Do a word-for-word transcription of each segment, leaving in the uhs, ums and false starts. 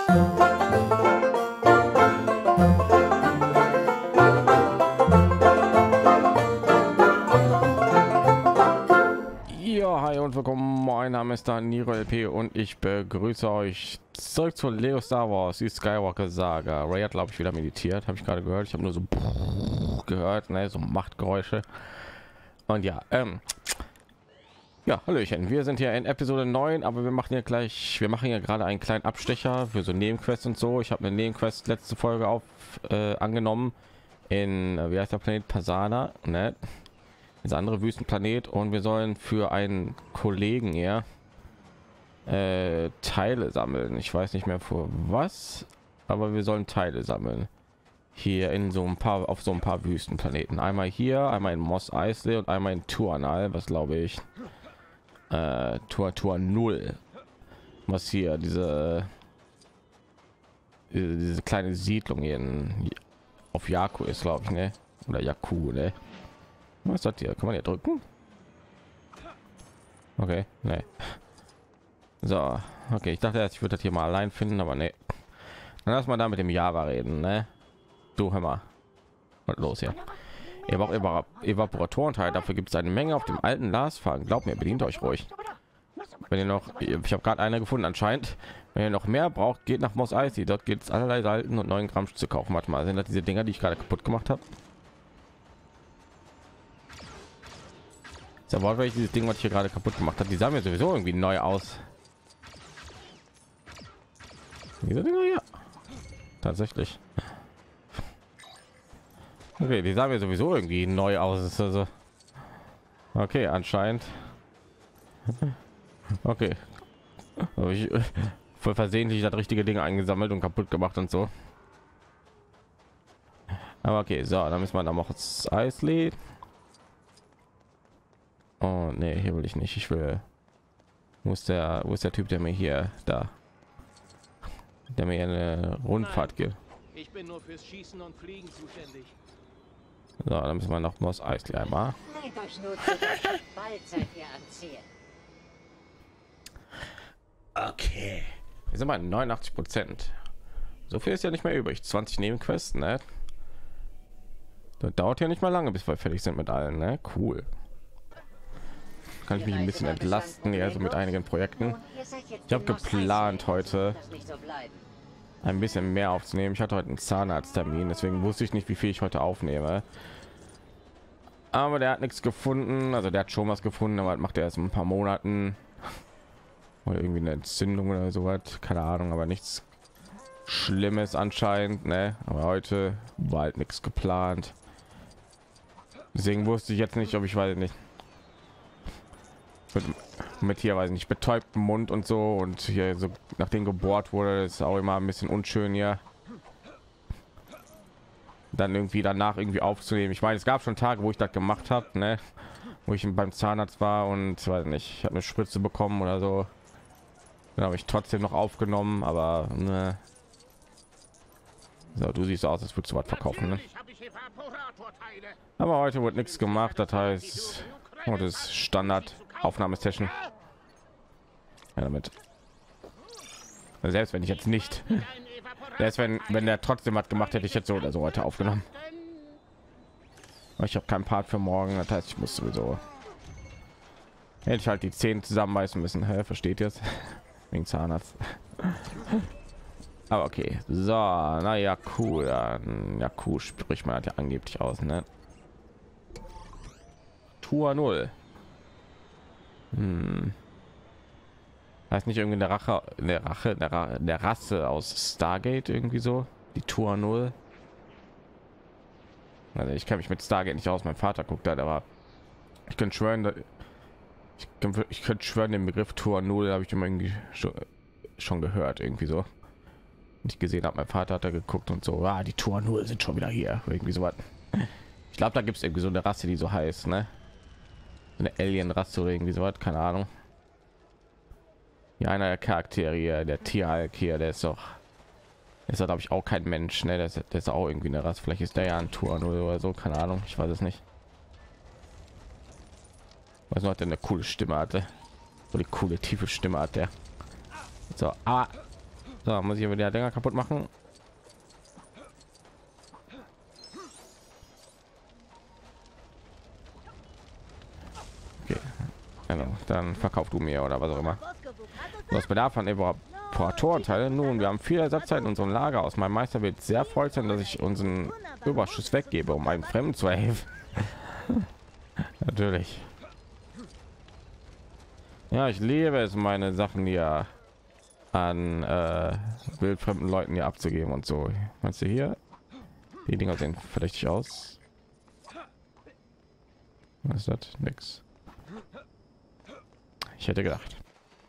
Ja, hi und willkommen. Mein Name ist dann Niro L P und ich begrüße euch zurück zu Lego Star Wars, die Skywalker Saga. Ray hat, glaube ich, wieder meditiert, habe ich gerade gehört. Ich habe nur so gehört, ne, so Machtgeräusche. Und ja, ähm, ja, hallöchen. Wir sind hier in Episode neun, aber wir machen ja gleich, wir machen ja gerade einen kleinen Abstecher für so Nebenquests und so. Ich habe eine Nebenquest letzte Folge auf äh, angenommen in, äh, wie heißt der Planet, Pasana, ne? Das andere Wüstenplanet, und wir sollen für einen Kollegen hier äh, Teile sammeln. Ich weiß nicht mehr für was, aber wir sollen Teile sammeln hier in so ein paar auf so ein paar Wüstenplaneten. Einmal hier, einmal in Mos Eisley und einmal in Tuanal, was glaube ich äh, Tour Tour null, was hier diese diese, diese kleine Siedlung hier in, auf Jakku ist, glaube ich, ne? Oder Jakku, ne? Was hat hier? Kann man hier drücken? Okay, ne. So, okay, ich dachte, ich würde das hier mal allein finden, aber ne. Dann lass mal da mit dem Java reden, ne? Du, hör mal. Und los hier. Ihr braucht Evap Evaporatorenteil, dafür gibt es eine Menge auf dem alten Lastwagen. Glaubt mir, bedient euch ruhig. Wenn ihr noch, ich habe gerade eine gefunden anscheinend. Wenn ihr noch mehr braucht, geht nach Mos Eisley. Dort geht es allerlei alten und neuen Kram zu kaufen. Warte mal, sind das diese Dinger, die ich gerade kaputt gemacht habe? Ja, wortwörtlich dieses Ding, was ich hier gerade kaputt gemacht hat, die sahen mir sowieso irgendwie neu aus. Diese Dinger hier. Tatsächlich. Okay, die sahen mir sowieso irgendwie neu aus. Also okay, anscheinend. Okay. Aber ich voll versehentlich das richtige Ding eingesammelt und kaputt gemacht und so. Aber okay, so, dann müssen wir da noch das Eisley. Oh nee, hier will ich nicht. Ich will. Wo ist der, wo ist der Typ, der mir hier da, der mir eine Rundfahrt gibt? Ich bin nur fürs Schießen und Fliegen zuständig. So, dann müssen wir noch Mos Eisley einmal. Okay, wir sind bei neunundachtzig Prozent. So viel ist ja nicht mehr übrig. zwanzig Nebenquests, ne? Das dauert ja nicht mal lange, bis wir fertig sind mit allen, ne? Cool. Kann ich mich ein bisschen entlasten, ja, also mit einigen Projekten. Ich habe geplant, heute ein bisschen mehr aufzunehmen. Ich hatte heute einen Zahnarzttermin, deswegen wusste ich nicht, wie viel ich heute aufnehme. Aber der hat nichts gefunden, also der hat schon was gefunden, aber das macht er erst ein paar Monaten. Oder irgendwie eine Entzündung oder so was, keine Ahnung, aber nichts Schlimmes anscheinend, ne? Aber heute war halt nichts geplant. Deswegen wusste ich jetzt nicht, ob ich weiß nicht. Mit, mit hier weiß nicht betäubtem Mund und so, und hier so nachdem gebohrt wurde, ist auch immer ein bisschen unschön hier. Dann irgendwie danach irgendwie aufzunehmen. Ich meine, es gab schon Tage, wo ich das gemacht habe, ne? Wo ich beim Zahnarzt war und weiß nicht, ich habe eine Spritze bekommen oder so. Dann habe ich trotzdem noch aufgenommen, aber ne. So, du siehst aus, als würdest du was verkaufen, ne? Aber heute wird nichts gemacht, das heißt, oh, das ist Standard Aufnahmesession. Ja, damit. Selbst wenn ich jetzt nicht, selbst wenn wenn der trotzdem was gemacht hätte, ich jetzt so oder so heute aufgenommen. Ich habe keinen Part für morgen, das heißt, ich muss sowieso, hätte ich halt die Zähne zusammenbeißen müssen. Hä, versteht ihr es? Wegen Zahnarzt. Aber okay, so, na ja, cool, dann, ja, cool, sprich mal ja angeblich aus, ne? Tour null. Hm. Heißt nicht irgendwie eine Rache, eine Rache der, Ra der Rasse aus Stargate irgendwie so, die Tour null. Also ich kann mich mit Stargate nicht aus. Mein Vater guckt da, aber ich könnte schwören, ich könnte, ich könnte schwören, den Begriff Tour null habe ich immer irgendwie schon, schon gehört, irgendwie so. Nicht gesehen habe, mein Vater hat da geguckt und so, ah, die Tour null sind schon wieder hier, irgendwie so was. Ich glaube, da gibt es irgendwie so eine Rasse, die so heißt, ne? Eine Alien-Rasse oder irgendwie so was, keine Ahnung. Ja, einer der Charaktere hier, der Tierhalk hier, der ist doch, ist glaube ich auch kein Mensch, ne? Der ist, der ist auch irgendwie eine Rasse. Vielleicht ist der ja ein Tour null oder so, keine Ahnung, ich weiß es nicht. Was noch, der eine coole Stimme hatte, so die coole tiefe Stimme hat der. So, ah, So, muss ich aber die Dinger kaputt machen. Okay. Genau, dann verkauf du mir oder was auch immer. Was bedarf an Evaporatorenteile? Nun, wir haben viel Ersatzzeit in unserem Lager aus. Mein Meister wird sehr freut sein, dass ich unseren Überschuss weggebe, um einem Fremden zu helfen. Natürlich. Ja, ich liebe es, meine Sachen hier an äh, wildfremden Leuten hier abzugeben und so. Meinst du hier? Die Dinger sehen verdächtig aus. Was ist das? Nix. Ich hätte gedacht.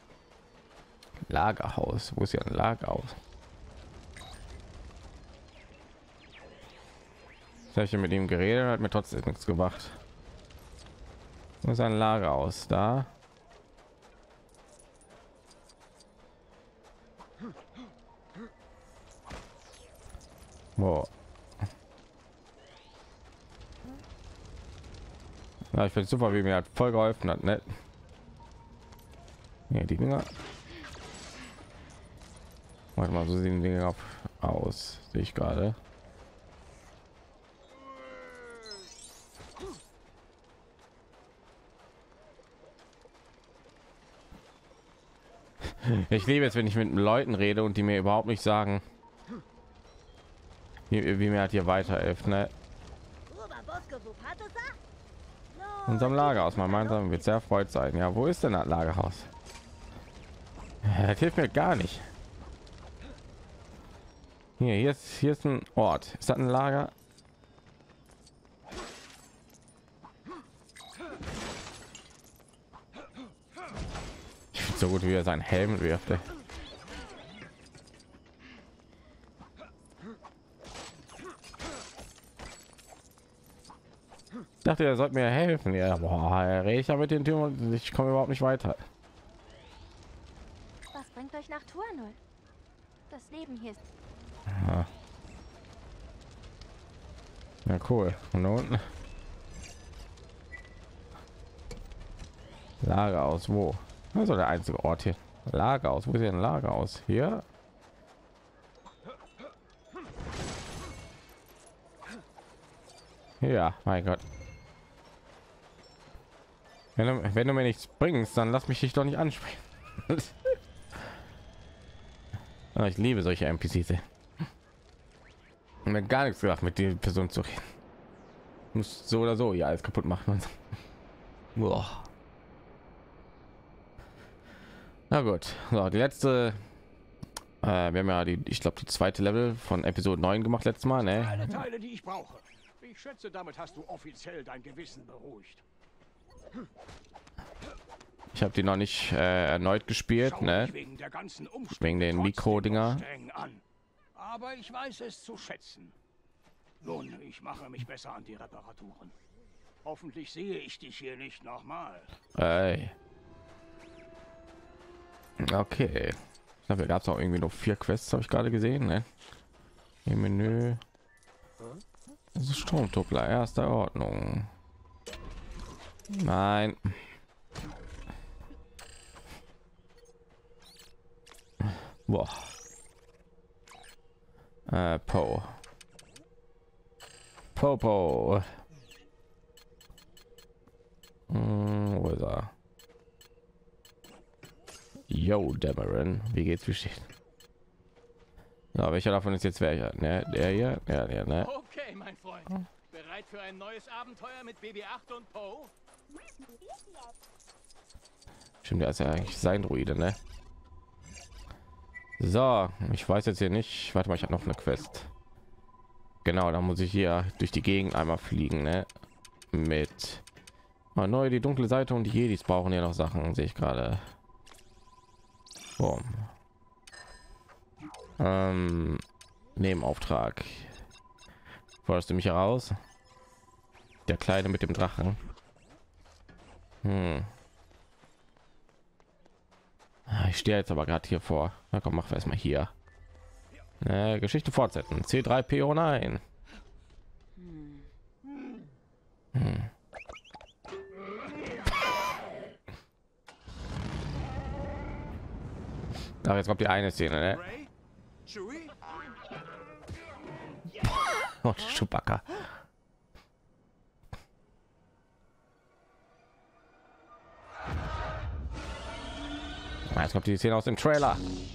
Lagerhaus. Wo ist hier ein Lagerhaus? Ich habe hier mit ihm geredet, hat mir trotzdem nichts gemacht. Wo ist ein Lagerhaus? Da. Wow. Ja, ich finde super, wie mir hat voll geholfen hat, ne? Ja, die Dinger. Warte mal, so sehen die Dinger aus, sehe ich gerade. Ich liebe es, wenn ich mit Leuten rede und die mir überhaupt nicht sagen, wie, wie mir hat hier weiterhelfen, ne? Unserem Lagerhaus, mein Mann wird sehr freut sein. Ja, wo ist denn das Lagerhaus? Das hilft mir gar nicht. Hier, hier ist, hier ist ein Ort. Ist das ein Lager? Ich finde so gut, wie er seinen Helm wirft. Ey. Ich dachte, er sollte mir helfen. Ja, boah, ich habe mit den Türen und ich komme überhaupt nicht weiter. Was bringt euch nach Tuanul? Das Leben hier ist... Ja, ja cool. Und da unten Lager aus wo? Also der einzige Ort hier. Lager aus. Wo ist hier ein Lager aus? Hier. Ja, mein Gott. Wenn du, wenn du mir nichts bringst, dann lass mich dich doch nicht ansprechen. Ich liebe solche N P Cs. Und mir gar nichts gemacht, mit der Person zu reden. Muss so oder so ja alles kaputt machen. Und so. Boah. Na gut, so, die letzte. Äh, wir haben ja die, ich glaube, die zweite Level von Episode neun gemacht letztes Mal, ne? Alle Teile, die ich brauche. Ich schätze, damit hast du offiziell dein Gewissen beruhigt. Ich habe die noch nicht äh, erneut gespielt, ne? Wegen der ganzen Wegen den Mikro-Dinger. an. Aber ich weiß es zu schätzen. Nun, ich mache mich besser an die Reparaturen. Hoffentlich sehe ich dich hier nicht nochmal. Ey. Okay. Dafür gab es auch irgendwie noch vier Quests, habe ich gerade gesehen, ne? Im Menü. Das ist Stromtuppler erster Ordnung. Nein. Boah. Äh, Po. Popo. Hm, wo ist er? Yo, Dämmerin. Wie geht's? Wie steht? Ja, welcher davon ist jetzt welcher? Ne, der hier? Ja, der, ne? Okay, mein Freund. Bereit für ein neues Abenteuer mit B B acht und Poe? Stimmt, der ist ja eigentlich sein Druide, ne? So, ich weiß jetzt hier nicht. Warte mal, ich habe noch eine Quest. Genau, da muss ich hier durch die Gegend einmal fliegen, ne? Mit mal neu die dunkle Seite und die Jedis brauchen ja noch Sachen, sehe ich gerade. Boom. Ähm, Nebenauftrag. Forderst du mich heraus? Der Kleine mit dem Drachen. Hm. Ich stehe jetzt aber gerade hier vor. Na komm, mach erstmal hier. Äh, Geschichte fortsetzen. C drei P O neun. Hm. Aber jetzt kommt die eine Szene, ne? Ray, Chewie? Oh, Chewbacca. Ah, jetzt kommt die Szene aus dem Trailer.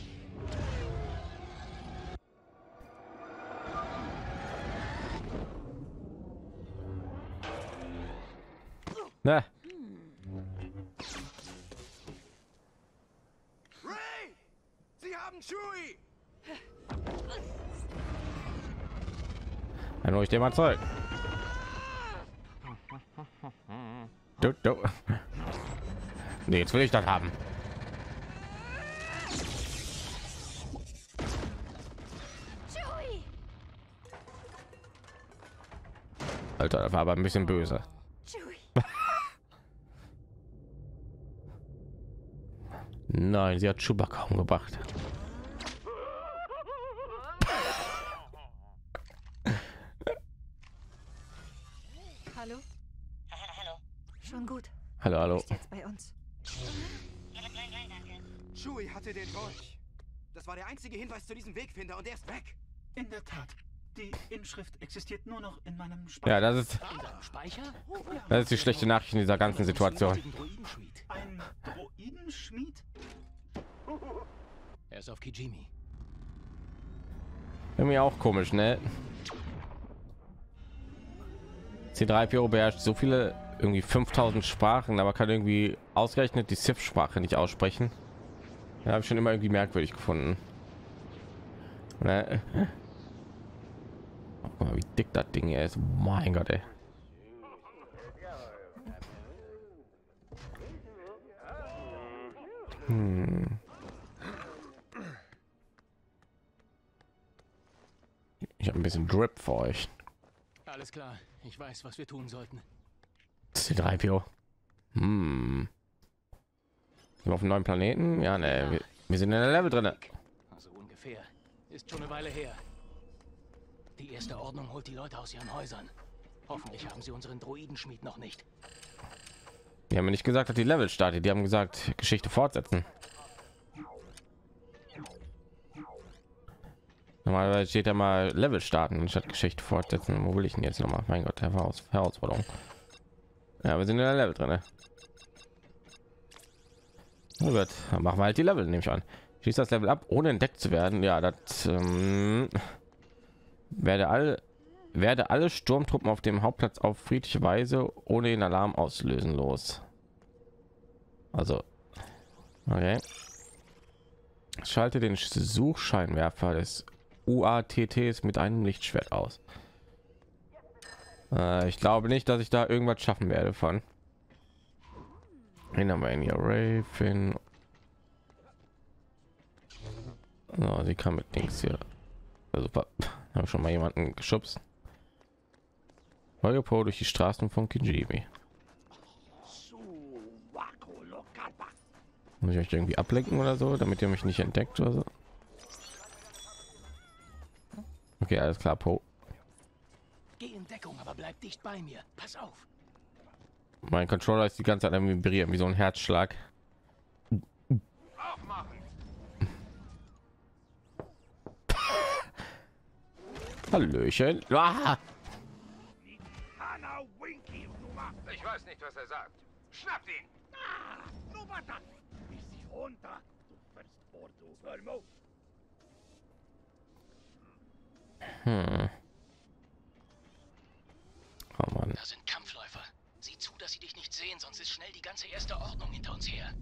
Ne? Ray! Sie haben Chewie! Dann hol ich dir mal Zeug. Du, du. Nee, jetzt will ich das haben. Chewie! Alter, das war aber ein bisschen böse. Chewie! Nein, sie hat Chewbacca umgebracht. Hallo? Hallo. Schon gut. Hallo, hallo. Ist jetzt bei uns. Nein, nein, danke. Chewie hatte den Dolch. Das war der einzige Hinweis zu diesem Wegfinder und er ist weg. In der Tat. Die Inschrift existiert nur noch in meinem Speicher. Ja, das ist Speicher? das ist die schlechte Nachricht in dieser ganzen Situation. Ein Droidenschmied? Er ist auf Kijimi. Irgendwie auch komisch, ne? C drei P O beherrscht so viele, irgendwie fünftausend Sprachen, aber kann irgendwie ausgerechnet die Sith-Sprache nicht aussprechen. Ja, habe ich schon immer irgendwie merkwürdig gefunden. Ne? Guck mal, wie dick das Ding hier ist. Mein Gott, ey. Hm. Ich habe ein bisschen Drip für euch. Alles klar, ich weiß, was wir tun sollten. C drei P O. Hm. Sind wir auf einem neuen Planeten? Ja, ne, wir, wir sind in der Level drin. Also ungefähr. Ist schon eine Weile her. Die erste Ordnung holt die Leute aus ihren Häusern. Hoffentlich haben sie unseren Droidenschmied noch nicht. Die haben mir nicht gesagt, dass die Level startet. Die haben gesagt, Geschichte fortsetzen. Normalerweise steht ja mal Level starten anstatt Geschichte fortsetzen. Wo will ich denn jetzt noch mal? Mein Gott, Heraus Herausforderung. Ja, wir sind in der Level drin. Na gut, dann machen wir halt die Level, nehme ich an. Schließt das Level ab, ohne entdeckt zu werden. Ja, das ähm, werde alle werde alle Sturmtruppen auf dem Hauptplatz auf friedliche Weise ohne den Alarm auslösen los. Also, okay. Schalte den Suchscheinwerfer des U A T Ts mit einem Lichtschwert aus. Äh, ich glaube nicht, dass ich da irgendwas schaffen werde von. Den haben wir in hier. Raven. So, sie kann mit links hier. Ja, super. Haben schon mal jemanden geschubst. Europo durch die Straßen von Kijimi. Muss ich euch irgendwie ablenken oder so, damit ihr mich nicht entdeckt oder so? Okay, alles klar, Po. Geh in Deckung, aber bleib dicht bei mir. Pass auf. Mein Controller ist die ganze Zeit am vibrieren, wie so ein Herzschlag. Hallöchen. Ah! Ich weiß nicht, was er sagt. Schnappt ihn! Hm. Oh Mann. Da sind Kampfläufer. Sieh zu, dass sie dich nicht sehen, sonst ist schnell die ganze erste Ordnung hinter uns her.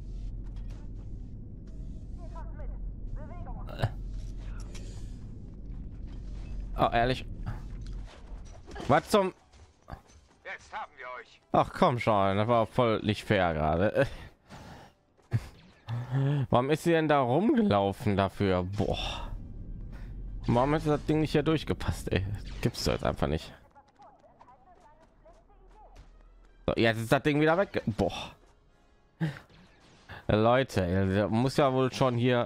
Oh, ehrlich. Was zum... Jetzt haben wir euch. Ach komm schon, das war voll nicht fair gerade. Warum ist sie denn da rumgelaufen dafür? Boah. Warum hat das Ding nicht hier durchgepasst? Ey? Gibt's jetzt einfach nicht. So, jetzt ist das Ding wieder weg. Boah. Leute, ey, muss ja wohl schon hier.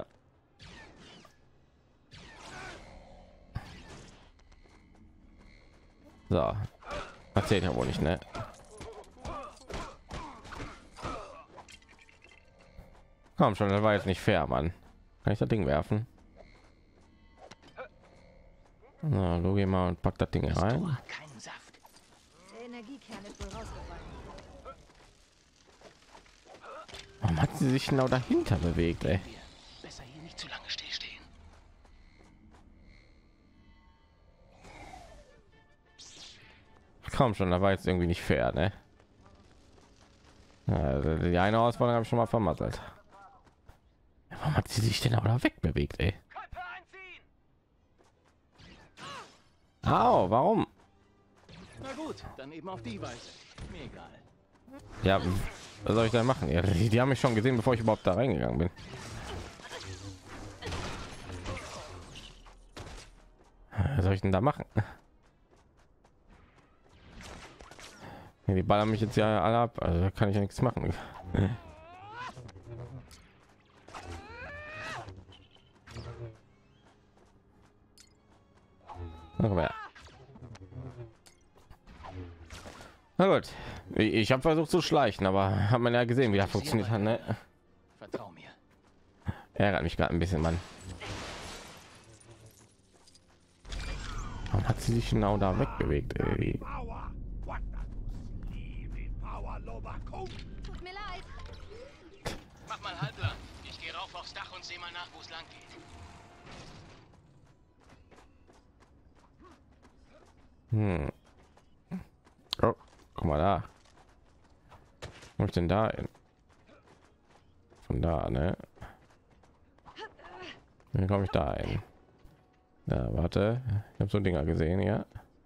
So, erzählt ja wohl nicht, ne? Komm schon, das war jetzt nicht fair, Mann. Kann ich das Ding werfen? Na, du geh mal und pack das Ding rein. Keinen Saft. Der Energiekern ist wohl rausgefallen. Warum hat sie sich genau dahinter bewegt, ey? Besser hier nicht zu lange stillstehen. Komm schon, da war jetzt irgendwie nicht fair, ne? Ja, die eine Auswahl habe ich schon mal vermasselt. Ja, warum hat sie sich denn aber da wegbewegt, ey? Au, warum? Na gut, dann eben auf die Weise. Mir egal. Ja, was soll ich da machen? Ja, die, die haben mich schon gesehen, bevor ich überhaupt da reingegangen bin. Was soll ich denn da machen? Ja, die ballern mich jetzt ja alle ab, also da kann ich ja nichts machen. Na gut, ich, ich habe versucht zu schleichen, aber hat man ja gesehen, wie das funktioniert hat, ne? Vertrau mir. Ärgert mich gerade ein bisschen, Mann. Warum hat sie sich genau da wegbewegt? Ey? Tut mir leid. Mach mal halblang. Ich gehe rauf aufs Dach und sehe mal nach, wo es lang geht. Hm. Oh, guck mal da. Wo ich denn da hin? Von da, ne? Wie komme ich da ein? Ja, warte. Ich habe so Dinger gesehen, ja.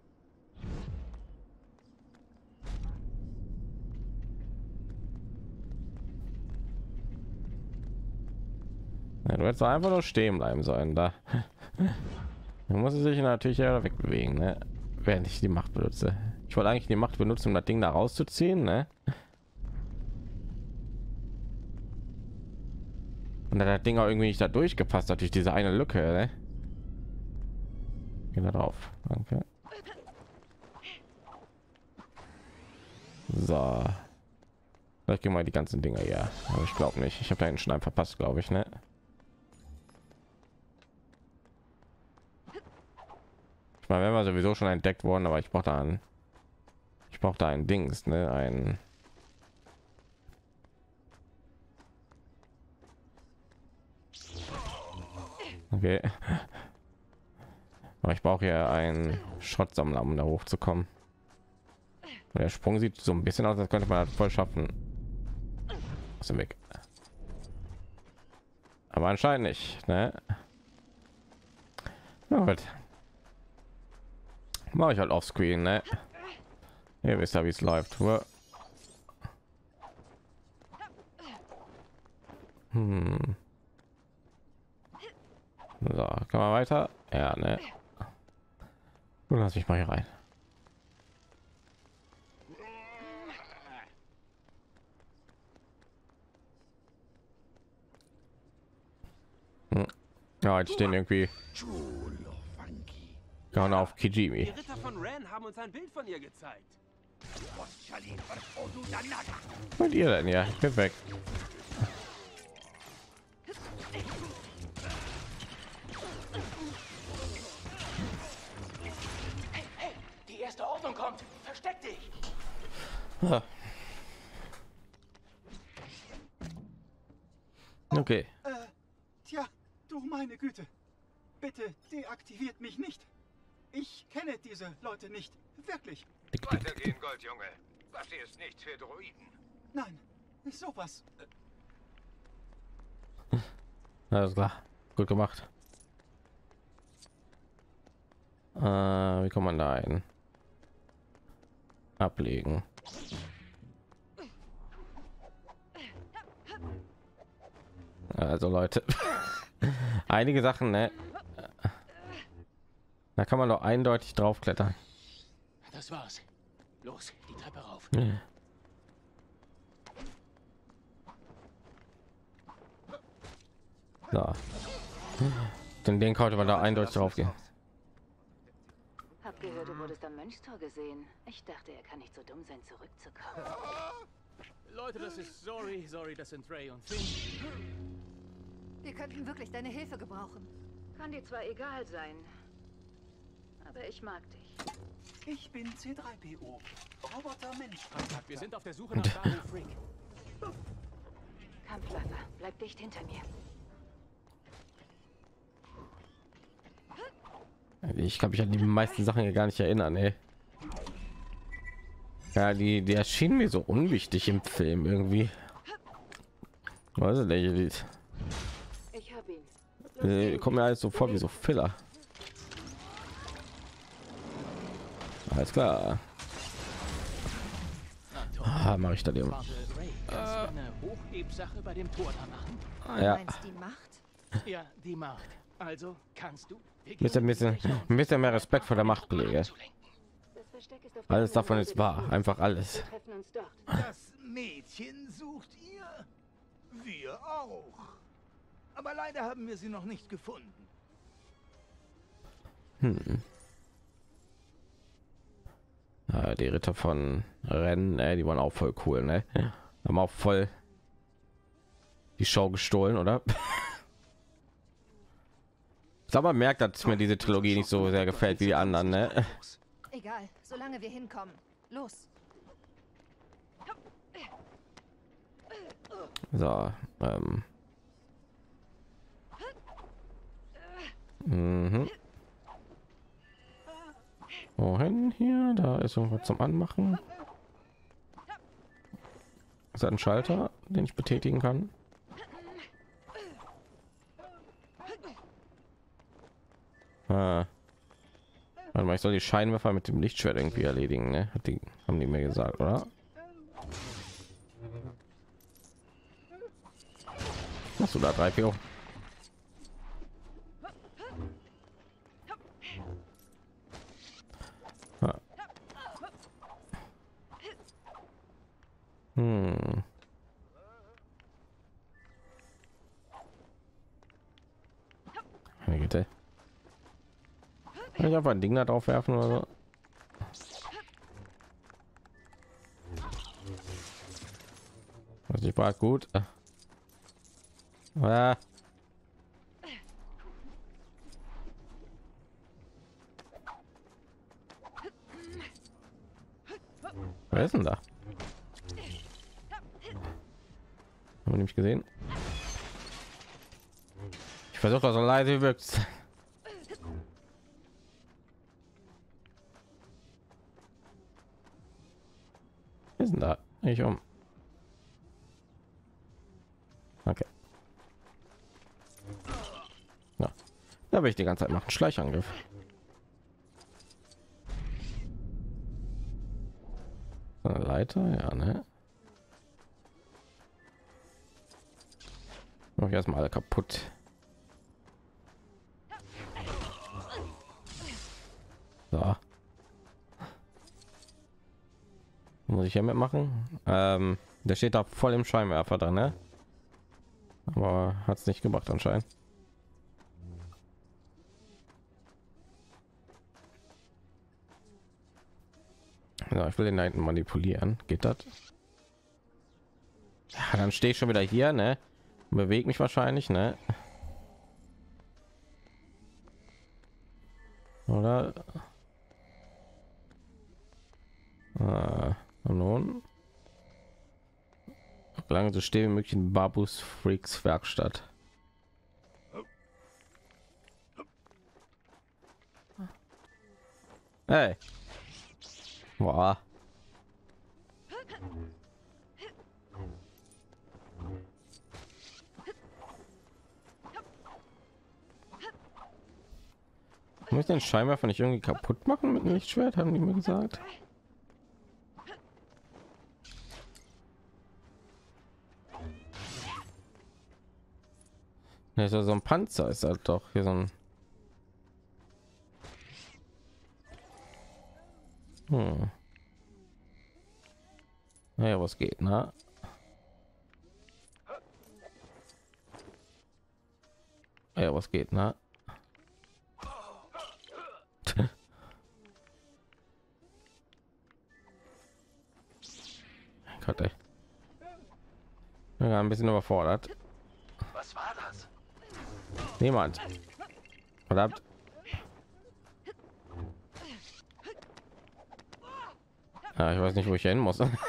Ja, du hättest einfach nur stehen bleiben sollen. Da muss sie sich natürlich ja wegbewegen, ne? Während ich die Macht benutze. Ich wollte eigentlich die Macht benutzen, um das Ding da rauszuziehen, ne? Und da das Ding auch irgendwie nicht da durchgepasst hat durch diese eine Lücke, ne? Geh da drauf. Danke. So. Vielleicht gehen mal die ganzen Dinger hier. Aber ich glaube nicht. Ich habe da einen Schneid verpasst, glaube ich, ne? Ich meine, wenn wir sowieso schon entdeckt worden, aber ich brauche da einen. Ich brauche da ein Dings, ne? Ein. Okay. Aber ich brauche ja einen Schrottsammler, um da hochzukommen. Der Sprung sieht so ein bisschen aus, als könnte man das voll schaffen. Aus dem Weg. Aber anscheinend nicht, ne? Ja, gut. Mache ich halt auf Screen, ne? Ihr wisst ja, wie es läuft. Hm. So, kann man weiter? Ja, ne? Und lass mich mal hier rein. Hm. Ja, jetzt stehen irgendwie Gehören auf Kijimi. Die Ritter von Ren haben uns ein Bild von ihr gezeigt. Und ihr denn? Ja, ich bin weg. Die erste Ordnung kommt. Versteck dich. Ah. Okay. Äh, tja, du meine Güte. Bitte deaktiviert mich nicht. Ich kenne diese Leute nicht. Wirklich. Weitergehen, Goldjunge. Das hier ist nichts für Droiden. Nein, sowas. Alles klar. Gut gemacht. Äh, wie kommt man da ein? Ablegen. Also Leute, einige Sachen, ne? Da kann man doch eindeutig drauf klettern. Das war's. Los, die Treppe rauf. So. Den, den konnte man da eindeutig drauf gehen. Hab gehört, du wurdest am Mönchstor gesehen. Ich dachte, er kann nicht so dumm sein, zurückzukommen. Leute, das ist sorry, sorry, das sind Ray und Finn. Wir könnten wirklich deine Hilfe gebrauchen. Kann dir zwar egal sein, Aber ich mag dich. Ich bin C drei P O. Roboter Mensch. Wir sind auf der Suche nach Baru Frick. Kampfläufer, bleib dicht hinter mir. Ich kann mich an die meisten Sachen hier gar nicht erinnern, ey. Ja, die, die erschienen mir so unwichtig im Film irgendwie. Was ist denn Ich hab ihn. äh, kommt mir alles so vor wie so Filler. Alles klar. Ah, mache ich da die. Eine Hochhebsache bei dem Tor da machen? Ah, ja. Meinst die Macht? Ja, die Macht. Also kannst du? Bisschen, bisschen, ein bisschen mehr Respekt vor der Macht, Kollege. Das Versteck ist auf der Alles anderen davon Seite ist wahr, des einfach Flurs. alles. Wir treffen uns dort. Das Mädchen sucht ihr? Wir auch. Aber leider haben wir sie noch nicht gefunden. Hm. Ja, die Ritter von Rennen, ey, die waren auch voll cool, ne? Haben auch voll die Show gestohlen, oder? Ich glaube, man merkt, dass mir diese Trilogie nicht so sehr gefällt wie die anderen, ne? Egal, solange wir hinkommen. Los. So, ähm. Mhm. Wohin hier? Da ist irgendwas zum Anmachen. Ist das ein Schalter, den ich betätigen kann? Ah. Warte mal, ich soll die Scheinwerfer mit dem Lichtschwert irgendwie erledigen, ne? Hat die, haben die mir gesagt, oder? Hast du da drei P O? Ah. Hm. Bitte. Kann ich einfach ein Ding da drauf werfen oder so? Was ich war gut. Ah. Wer ist denn da? Haben wir nicht gesehen? Ich versuche das so leise wie möglich. Wer ist denn da? Ich um. Okay. Ja. Da will ich die ganze Zeit machen. Schleichangriff. Eine Leiter, ja, ne? Mach ich erstmal alle kaputt. So. Muss ich hier mitmachen? Ähm, der steht da voll im Scheinwerfer drin, ne? Aber hat es nicht gebracht anscheinend. Ja, ich will den da hinten manipulieren. Geht das? Ja, dann stehe ich schon wieder hier, ne? Bewege mich wahrscheinlich, ne? Oder? Ah, und nun? Lange so stehen wie möglich in Babus Freaks Werkstatt. Hey. Boah. Muss ich den Scheinwerfer nicht irgendwie kaputt machen mit dem Lichtschwert, haben die mir gesagt. Ja, so so ein Panzer ist halt doch hier so ein. Hm. Naja, was geht, ne? Ja, was geht, ne? Gott, ey. Ja, ein bisschen überfordert. Was war das? Niemand. Verdammt. Ja, ich weiß nicht, wo ich hin muss. Habe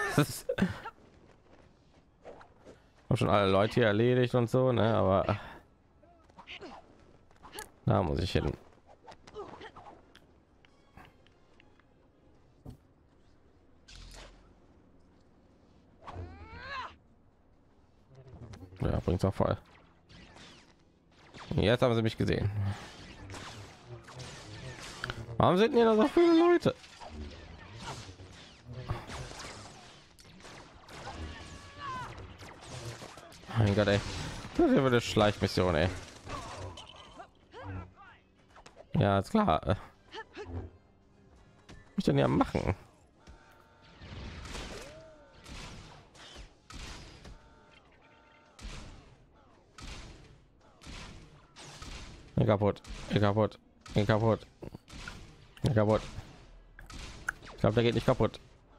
schon alle Leute hier erledigt und so, ne? Aber da muss ich hin. Ja, bringt's auch voll. Jetzt haben sie mich gesehen. Warum sind hier noch so viele Leute? Mein Gott, ey. Das ist eine Schleichmission, ey. Ja, ist klar. Was ich denn ja machen? Ich kaputt, ich kaputt, ich kaputt, ich kaputt. Ich glaube, der geht nicht kaputt.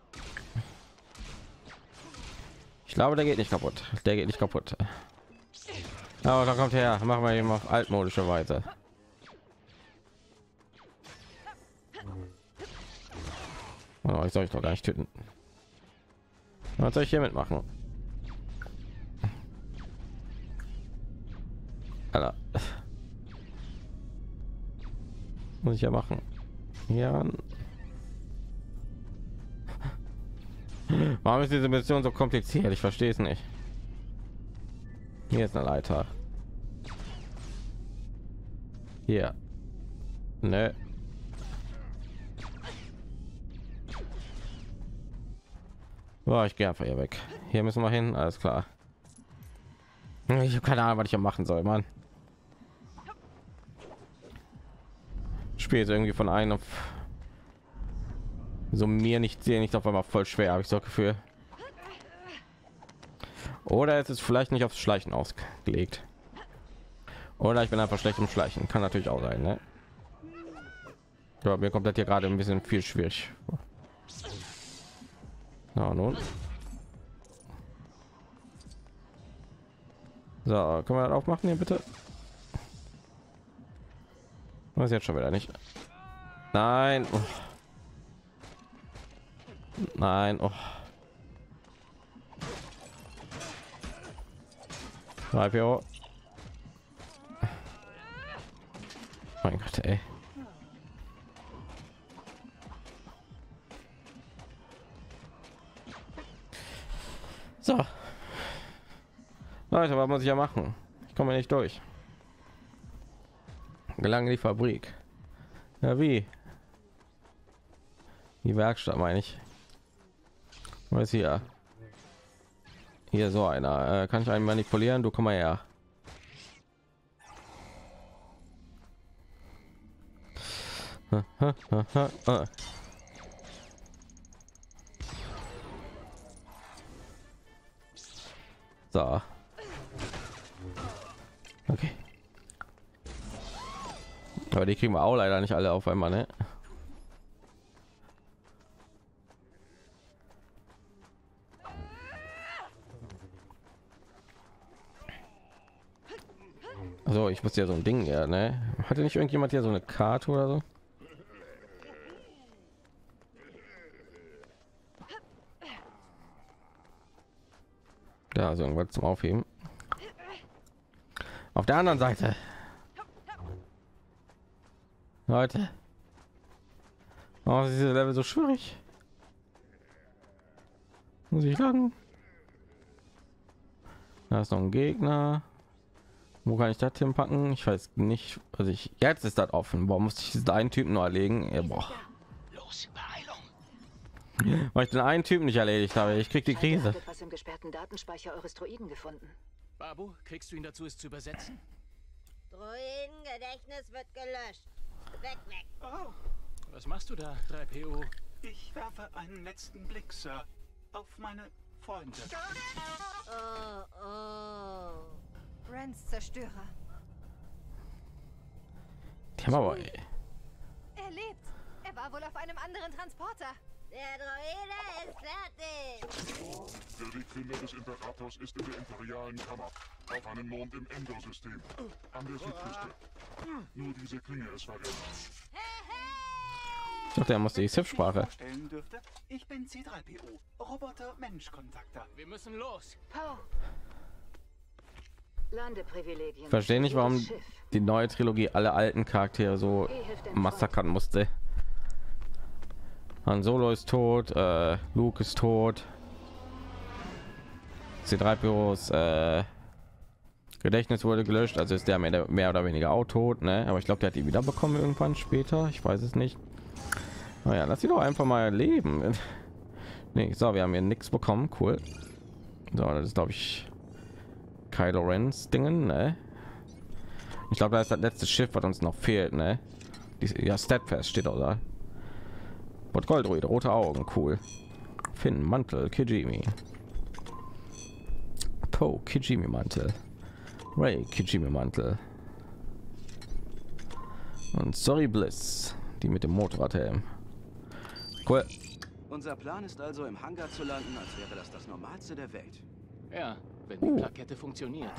Ich glaube, der geht nicht kaputt. Der geht nicht kaputt. Aber da kommt her. Machen wir eben auf altmodische Weise. Oh, ich soll ich doch gar nicht töten. Was soll ich hiermit machen? Alter. Muss ich ja machen. Ja. Warum ist diese Mission so kompliziert? Ich verstehe es nicht. Hier ist eine Leiter. Hier. Ne. Boah, ich gehe einfach hier weg. Hier müssen wir hin. Alles klar. Ich habe keine Ahnung, was ich hier machen soll, Mann. Spiel ist irgendwie von einem auf so mir nicht sehen, nicht auf einmal voll schwer, habe ich so das Gefühl. Oder es ist vielleicht nicht aufs Schleichen ausgelegt. Oder ich bin einfach schlecht im Schleichen. Kann natürlich auch sein, ne? Ja, mir kommt das hier gerade ein bisschen viel schwierig. Na nun. So, können wir das aufmachen hier bitte? Was jetzt schon wieder nicht? Nein. Oh. Nein. Oh. drei Euro. Mein Gott, ey. So. Leute, was muss ich ja machen? Ich komme nicht durch. Gelange die Fabrik. Ja, wie? Die Werkstatt meine ich. Was ist hier? Hier so einer. Äh, kann ich einen manipulieren? Du komm mal her. So. Okay. Aber die kriegen wir auch leider nicht alle auf einmal, ne? Also ich muss ja so ein Ding, ja, ne? Hatte nicht irgendjemand hier so eine Karte oder so? Da so irgendwas zum Aufheben. Auf der anderen Seite. Leute. Oh, ist diese Level so schwierig. Muss ich lang? Da ist noch ein Gegner. Wo kann ich das hinpacken? Ich weiß nicht. Also ich jetzt ist das offen. Warum muss ich diesen einen Typen nur erlegen? Ja, boah. Los, Beeilung. Weil ich den einen Typen nicht erledigt habe. Ich krieg die Krise. Etwas im gesperrten Datenspeicher eures Droiden gefunden. Babu, kriegst du ihn dazu, es zu übersetzen? Droidengedächtnis wird gelöscht. Weg, weg. Oh, Was machst du da, drei P O? ich werfe einen letzten Blick, Sir, auf meine Freunde. Oh, oh. Rens Zerstörer. Die haben aber, ey. Er lebt. Er war wohl auf einem anderen Transporter. Der Droide ist fertig. Der Wegfinder des Imperators ist in der imperialen Kammer. Auf einem Mond im Endor-System. An der Südküste. Nur diese Klinge ist verwendet. Hey, hey! Ich dachte, er muss die Sith-Sprache. Ich bin C drei P O, Roboter-Mensch-Kontakter. Wir müssen los. Poe. Landeprivilegien. Verstehe nicht, warum die neue Trilogie alle alten Charaktere so massakern musste. Han Solo ist tot, äh, Luke ist tot, C drei P Os äh, Gedächtnis wurde gelöscht, also ist der mehr, mehr oder weniger auch tot, ne? Aber ich glaube, der hat die wieder bekommen irgendwann später, ich weiß es nicht. Naja, lass sie doch einfach mal leben. Nee, so, wir haben hier nichts bekommen, cool. So, das ist, glaube ich, Kylo Rens Dingen, ne? Ich glaube, da ist das letzte Schiff, was uns noch fehlt, ne? Die, ja, Steadfast steht auch da. Und Goldruide, rote Augen, cool. Finn, Mantel, Kijimi. Poe, Kijimi Mantel. Ray, Kijimi Mantel. Und Sorry Bliss, die mit dem Motorradhelm. Cool. Unser Plan ist also im Hangar zu landen, als wäre das das Normalste der Welt. Ja, wenn die Uh. Plakette funktioniert.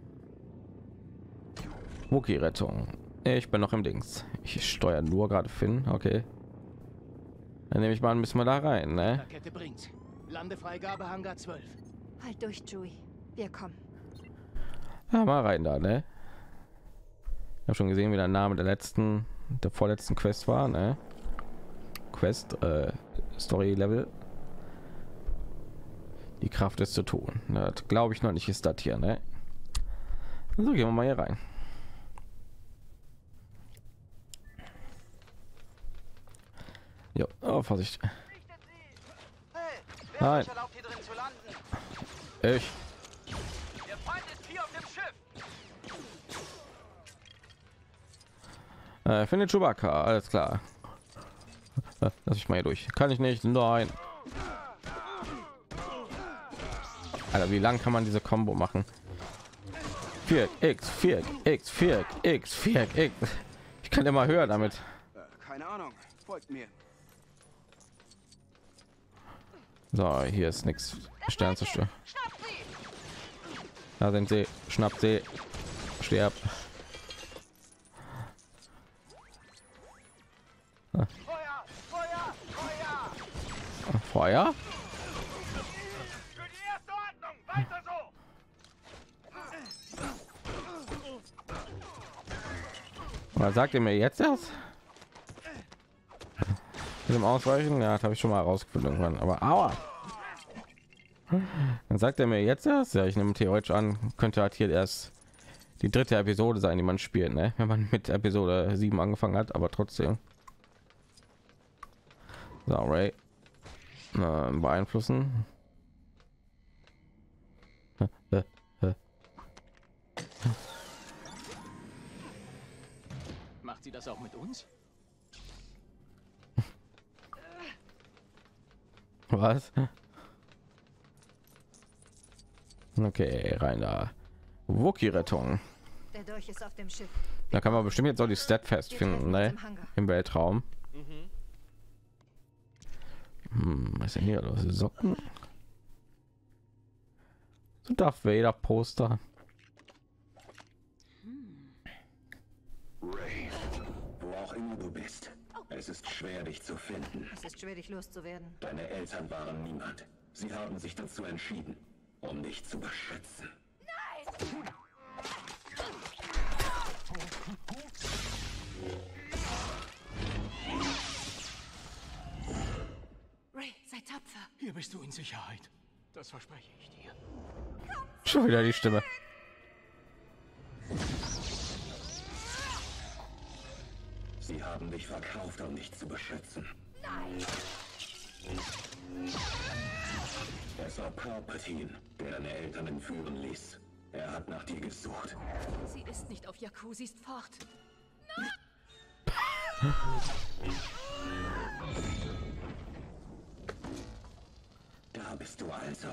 Wookie-Rettung. Ich bin noch im Dings. Ich steuere nur gerade Finn, okay. Dann nehme ich mal, müssen wir da rein, ne? Plakette bringt's. Landefreigabe Hangar zwölf. Halt durch, Chewie. Wir kommen. Ja, mal rein da, ne? Ich habe schon gesehen, wie der Name der letzten, der vorletzten Quest war, ne? Quest, äh, Story Level. Die Kraft ist zu tun. Das glaube ich noch nicht, ist das hier, ne? So, gehen wir mal hier rein. Jo, oh, Vorsicht. Nein. Ich. Der Feind ist hier auf dem Schiff. Äh, finde Chewbacca, alles klar. Lass ich mal hier durch. Kann ich nicht. Nein. Alter, wie lang kann man diese Combo machen? vier x vier x vier x vier x. Ich kann immer höher damit. Äh, keine Ahnung. Folgt mir. So, hier ist nichts. Stern zu stören. Da sind sie. Schnappt sie. Sterb. Ah. Feuer! Feuer! Feuer! Feuer? Für die erste Ordnung! Weiter so! Was sagt ihr mir jetzt erst? Mit dem Ausweichen? Ja, das habe ich schon mal herausgefunden irgendwann. Aber aua! Dann sagt er mir jetzt erst, ja, ich nehme theoretisch an, könnte halt hier erst die dritte Episode sein, die man spielt, ne? Wenn man mit Episode sieben angefangen hat, aber trotzdem. So, Ray. Äh, beeinflussen. Macht sie das auch mit uns? Was? Okay, rein da. Wookie-Rettung. Der Dolch ist auf dem Schiff. Da kann man bestimmt jetzt auch die Steadfast finden, ne? Im Weltraum. Mhm. Hm, was ist denn hier los? Socken? So Darth Vader Poster. Ray, wo auch immer du bist, es ist schwer, dich zu finden. Es ist schwer, dich loszuwerden. Deine Eltern waren niemand. Sie haben sich dazu entschieden, um dich zu beschützen. Nein! Ray, sei tapfer. Hier bist du in Sicherheit. Das verspreche ich dir. Schon wieder die Stimme. Sie haben dich verkauft, um dich zu beschützen. Nein! Es war Palpatine, der deine Eltern entführen ließ. Er hat nach dir gesucht. Sie ist nicht auf Jakku, sie ist fort. Da bist du also.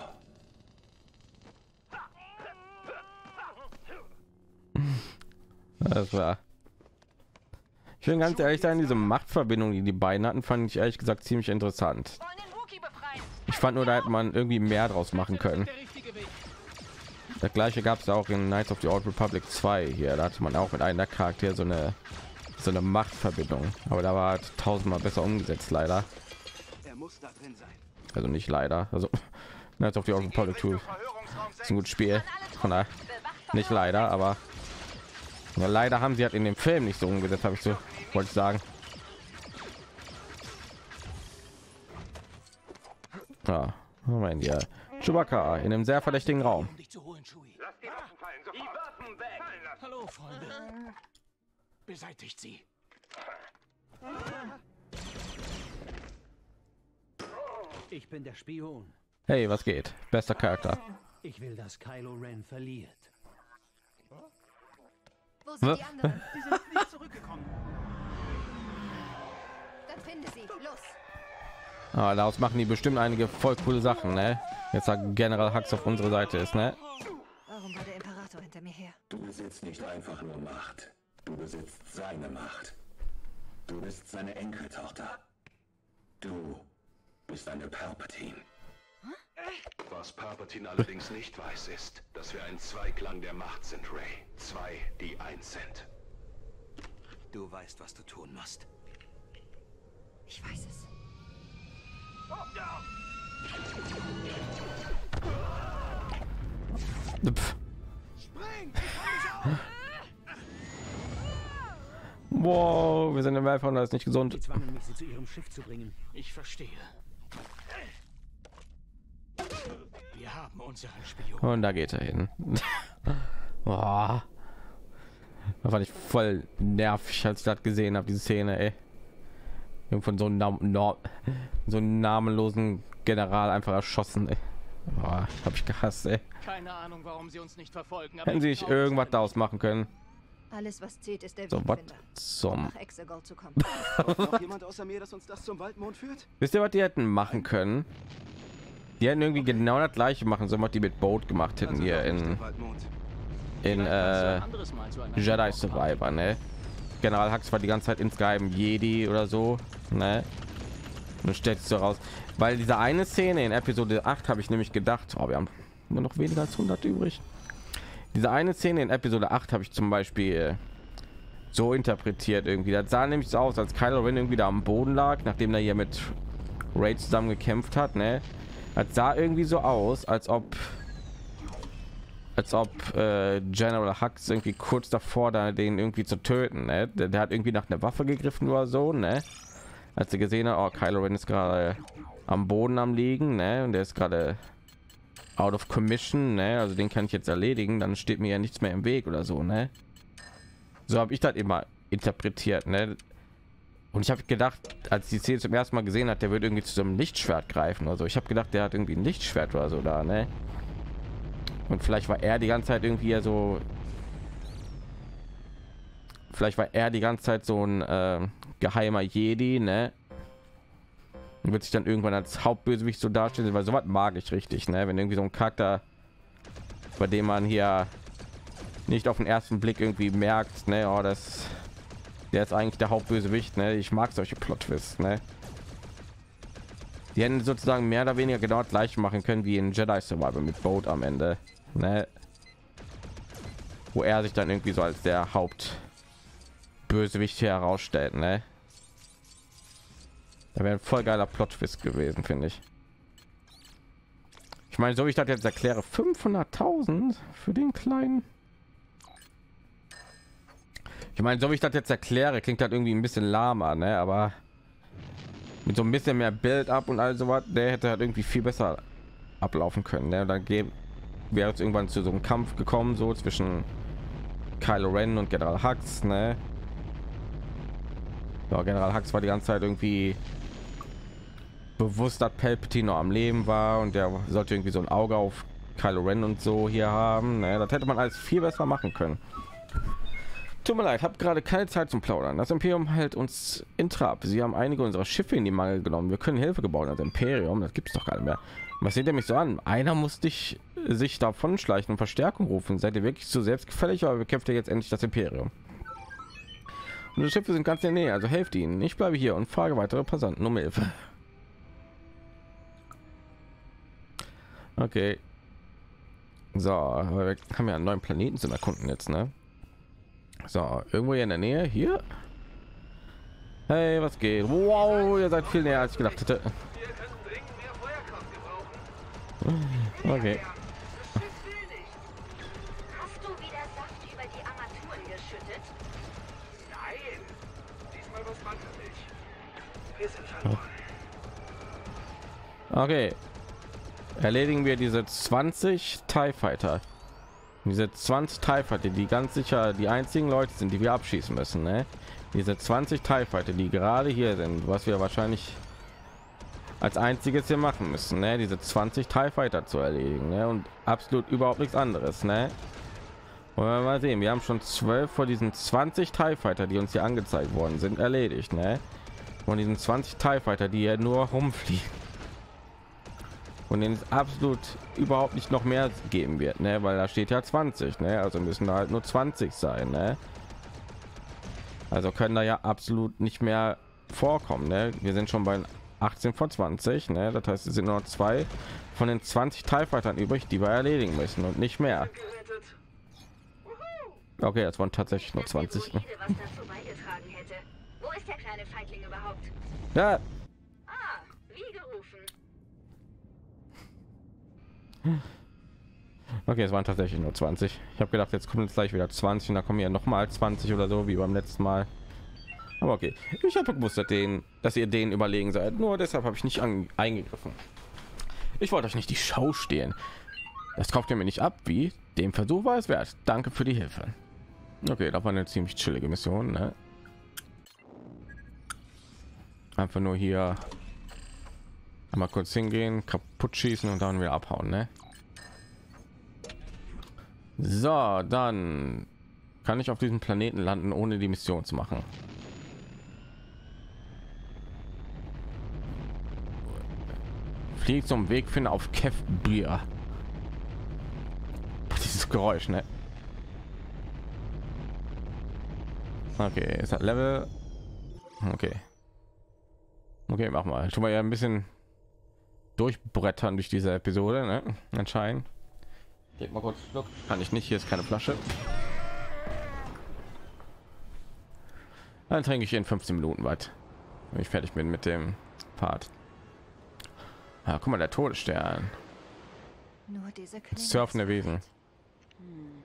Das war. Ich will ganz ehrlich sein, diese Machtverbindung, die die beiden hatten, fand ich ehrlich gesagt ziemlich interessant. Ich fand nur, da hätte man irgendwie mehr draus machen können. Das gleiche gab es auch in Knights of the Old Republic zwei hier. Da hatte man auch mit einem der Charaktere so eine so eine Machtverbindung, aber da war halt tausendmal besser umgesetzt, leider. Er muss da drin sein. Also nicht leider, also als auf die Augen Politur ist ein gutes Spiel, von daher nicht leider, aber ja, leider haben sie halt in dem Film nicht so umgesetzt, habe ich so wollte ich sagen. Ja, Moment, ja. Chewbacca in einem sehr verdächtigen Raum. Hallo, Freunde. Beseitigt sie. Ich bin der Spion. Hey, was geht? Bester Charakter. Ich will, dass Kylo Ren verliert. Wo sind Was? die anderen? Sie sind nicht zurückgekommen. Dann finde sie. Los. Ah, daraus machen die bestimmt einige voll coole Sachen, ne? Jetzt sagt General Hux auf unserer Seite ist, ne? Warum war der Imperator hinter mir her? Du besitzt nicht einfach nur Macht. Du besitzt seine Macht. Du bist seine Enkeltochter. Du bist eine Palpatine. Was Palpatine allerdings nicht weiß, ist, dass wir ein Zweiklang der Macht sind, Rey. Zwei, die eins sind. Du weißt, was du tun musst. Ich weiß es. Pff. Wow, wir sind im Weltraum, das ist nicht gesund. Sie zwangen mich, sie zu ihrem Schiff zu bringen. Ich verstehe. Wir haben unseren Spion. Und da geht er hin. Boah. Da war ich voll nervig, als ich das gesehen habe, diese Szene, ey. Von so einem Nam so einem namenlosen General einfach erschossen, ey. Boah, hab ich gehasst, ey. Keine Ahnung, warum sie uns nicht verfolgen. Aber Hätten sie nicht irgendwas daraus machen können. Alles, was zählt, ist der So, was Wegfinder. zum... Nach Exegol zu kommen. Noch jemand außer mir, dass uns das zum Waldmond führt? Wisst ihr, was die hätten machen können? Die hätten irgendwie genau das gleiche machen sollen, was die mit Boat gemacht hätten hier in in äh, Jedi Survivor, ne? General Hux war die ganze Zeit insgeheim Jedi oder so, ne? Und stellt sich so raus, weil diese eine Szene in Episode acht habe ich nämlich gedacht, oh, wir haben nur noch weniger als hundert übrig. Diese eine Szene in Episode acht habe ich zum Beispiel so interpretiert irgendwie. Das sah nämlich so aus, als Kylo Ren irgendwie da am Boden lag, nachdem er hier mit Rey zusammen gekämpft hat, ne? Das sah irgendwie so aus, als ob als ob äh, General Hux irgendwie kurz davor da den irgendwie zu töten, ne? Der, der hat irgendwie nach einer Waffe gegriffen oder so, ne? Als er gesehen hat, oh, Kylo Ren ist gerade am Boden am liegen, ne? Und der ist gerade out of commission, ne? Also den kann ich jetzt erledigen, dann steht mir ja nichts mehr im Weg oder so, ne? So habe ich das immer interpretiert, ne? Und ich habe gedacht, als die Szene zum ersten Mal gesehen hat, der wird irgendwie zu so einem Lichtschwert greifen oder so. Ich habe gedacht, der hat irgendwie ein Lichtschwert oder so da, ne? Und vielleicht war er die ganze Zeit irgendwie ja so, vielleicht war er die ganze Zeit so ein äh, geheimer Jedi, ne? Und wird sich dann irgendwann als Hauptbösewicht so darstellen, weil sowas mag ich richtig, ne? Wenn irgendwie so ein Charakter, bei dem man hier nicht auf den ersten Blick irgendwie merkt, ne? Oh, das, der ist eigentlich der Hauptbösewicht, ne? Ich mag solche Plot-Twists, ne? Die hätten sozusagen mehr oder weniger genau gleich machen können wie in Jedi Survivor mit Boat am Ende, ne? Wo er sich dann irgendwie so als der Hauptbösewicht hier herausstellt, ne? Da wäre ein voll geiler Plot-Twist gewesen, finde ich. Ich meine, so wie ich das jetzt erkläre, fünfhunderttausend für den kleinen. Ich meine, so wie ich das jetzt erkläre, klingt das irgendwie ein bisschen lahmer, ne? Aber mit so ein bisschen mehr Bild ab und all so was, der hätte halt irgendwie viel besser ablaufen können, ne? Dann wäre es irgendwann zu so einem Kampf gekommen, so zwischen Kylo Ren und General Hux, ne? Ja, General Hux war die ganze Zeit irgendwie bewusst, dass Palpatine noch am Leben war und der sollte irgendwie so ein Auge auf Kylo Ren und so hier haben, ne? Das hätte man alles viel besser machen können. Tut mir leid, habe gerade keine Zeit zum Plaudern. Das Imperium hält uns in Trab. Sie haben einige unserer Schiffe in die Mangel genommen. Wir können Hilfe gebaut. Das Imperium, das gibt es doch gar nicht mehr. Was seht ihr mich so an? Einer muss dich sich davon schleichen und Verstärkung rufen. Seid ihr wirklich zu selbstgefällig, aber bekämpft ihr jetzt endlich das Imperium? Unsere Schiffe sind ganz in der Nähe, also helft ihnen. Ich bleibe hier und frage weitere Passanten um Hilfe. Okay. So, wir haben ja einen neuen Planeten zu erkunden jetzt, ne? So, irgendwo hier in der Nähe, hier Hey, was geht? Wow, ihr seid viel näher als ich gedacht hätte. Okay. Hast du wieder Saft über die Armaturen geschüttet? Nein. Diesmal was Wandermilch. Wir sind verloren. Okay. Erledigen wir diese zwanzig TIE Fighter. Diese zwanzig TIE Fighter, die ganz sicher die einzigen Leute sind, die wir abschießen müssen, ne? Diese zwanzig TIE Fighter, die gerade hier sind, was wir wahrscheinlich als einziges hier machen müssen, ne? Diese zwanzig TIE Fighter zu erledigen, ne? Und absolut überhaupt nichts anderes, ne? Wollen wir mal sehen, wir haben schon zwölf von diesen zwanzig TIE Fighter, die uns hier angezeigt worden sind, erledigt, ne? Von diesen zwanzig TIE Fighter, die hier nur rumfliegen. Und denen es absolut überhaupt nicht noch mehr geben wird, ne? Weil da steht ja zwanzig, ne? Also müssen da halt nur zwanzig sein, ne? Also können da ja absolut nicht mehr vorkommen, ne? Wir sind schon bei achtzehn von zwanzig, ne? Das heißt, es sind nur zwei von den zwanzig TIE Fightern übrig, die wir erledigen müssen und nicht mehr. Okay, das waren tatsächlich nur zwanzig. Was dazu beigetragen hätte. Wo ist der kleine Feigling überhaupt? Ja. Ah, wie gerufen. Okay, es waren tatsächlich nur zwanzig. Ich habe gedacht, jetzt kommen jetzt gleich wieder zwanzig und da kommen ja noch mal zwanzig oder so wie beim letzten Mal. Aber okay, ich habe gewusst, dass, den, dass ihr denen überlegen seid. Nur deshalb habe ich nicht an, eingegriffen. Ich wollte euch nicht die Show stehlen. Das kauft ihr mir nicht ab. Wie? Dem Versuch war es wert. Danke für die Hilfe. Okay, das war eine ziemlich chillige Mission, ne? Einfach nur hier mal kurz hingehen, kaputt schießen und dann wieder abhauen, ne? So, dann kann ich auf diesem Planeten landen, ohne die Mission zu machen. Fliegt zum Weg finden auf Kev Bier. Dieses Geräusch, ne? Okay, ist das Level? Okay. Okay, mach mal. Schon mal ja ein bisschen durchbrettern durch diese Episode, ne? Anscheinend. Geht mal kurz Schluck. Kann ich nicht, hier ist keine Flasche. Dann trinke ich in fünfzehn Minuten weit, wenn ich fertig bin mit dem Part. Ja, guck mal, der Todesstern. Nur diese surfende Wesen. Hm.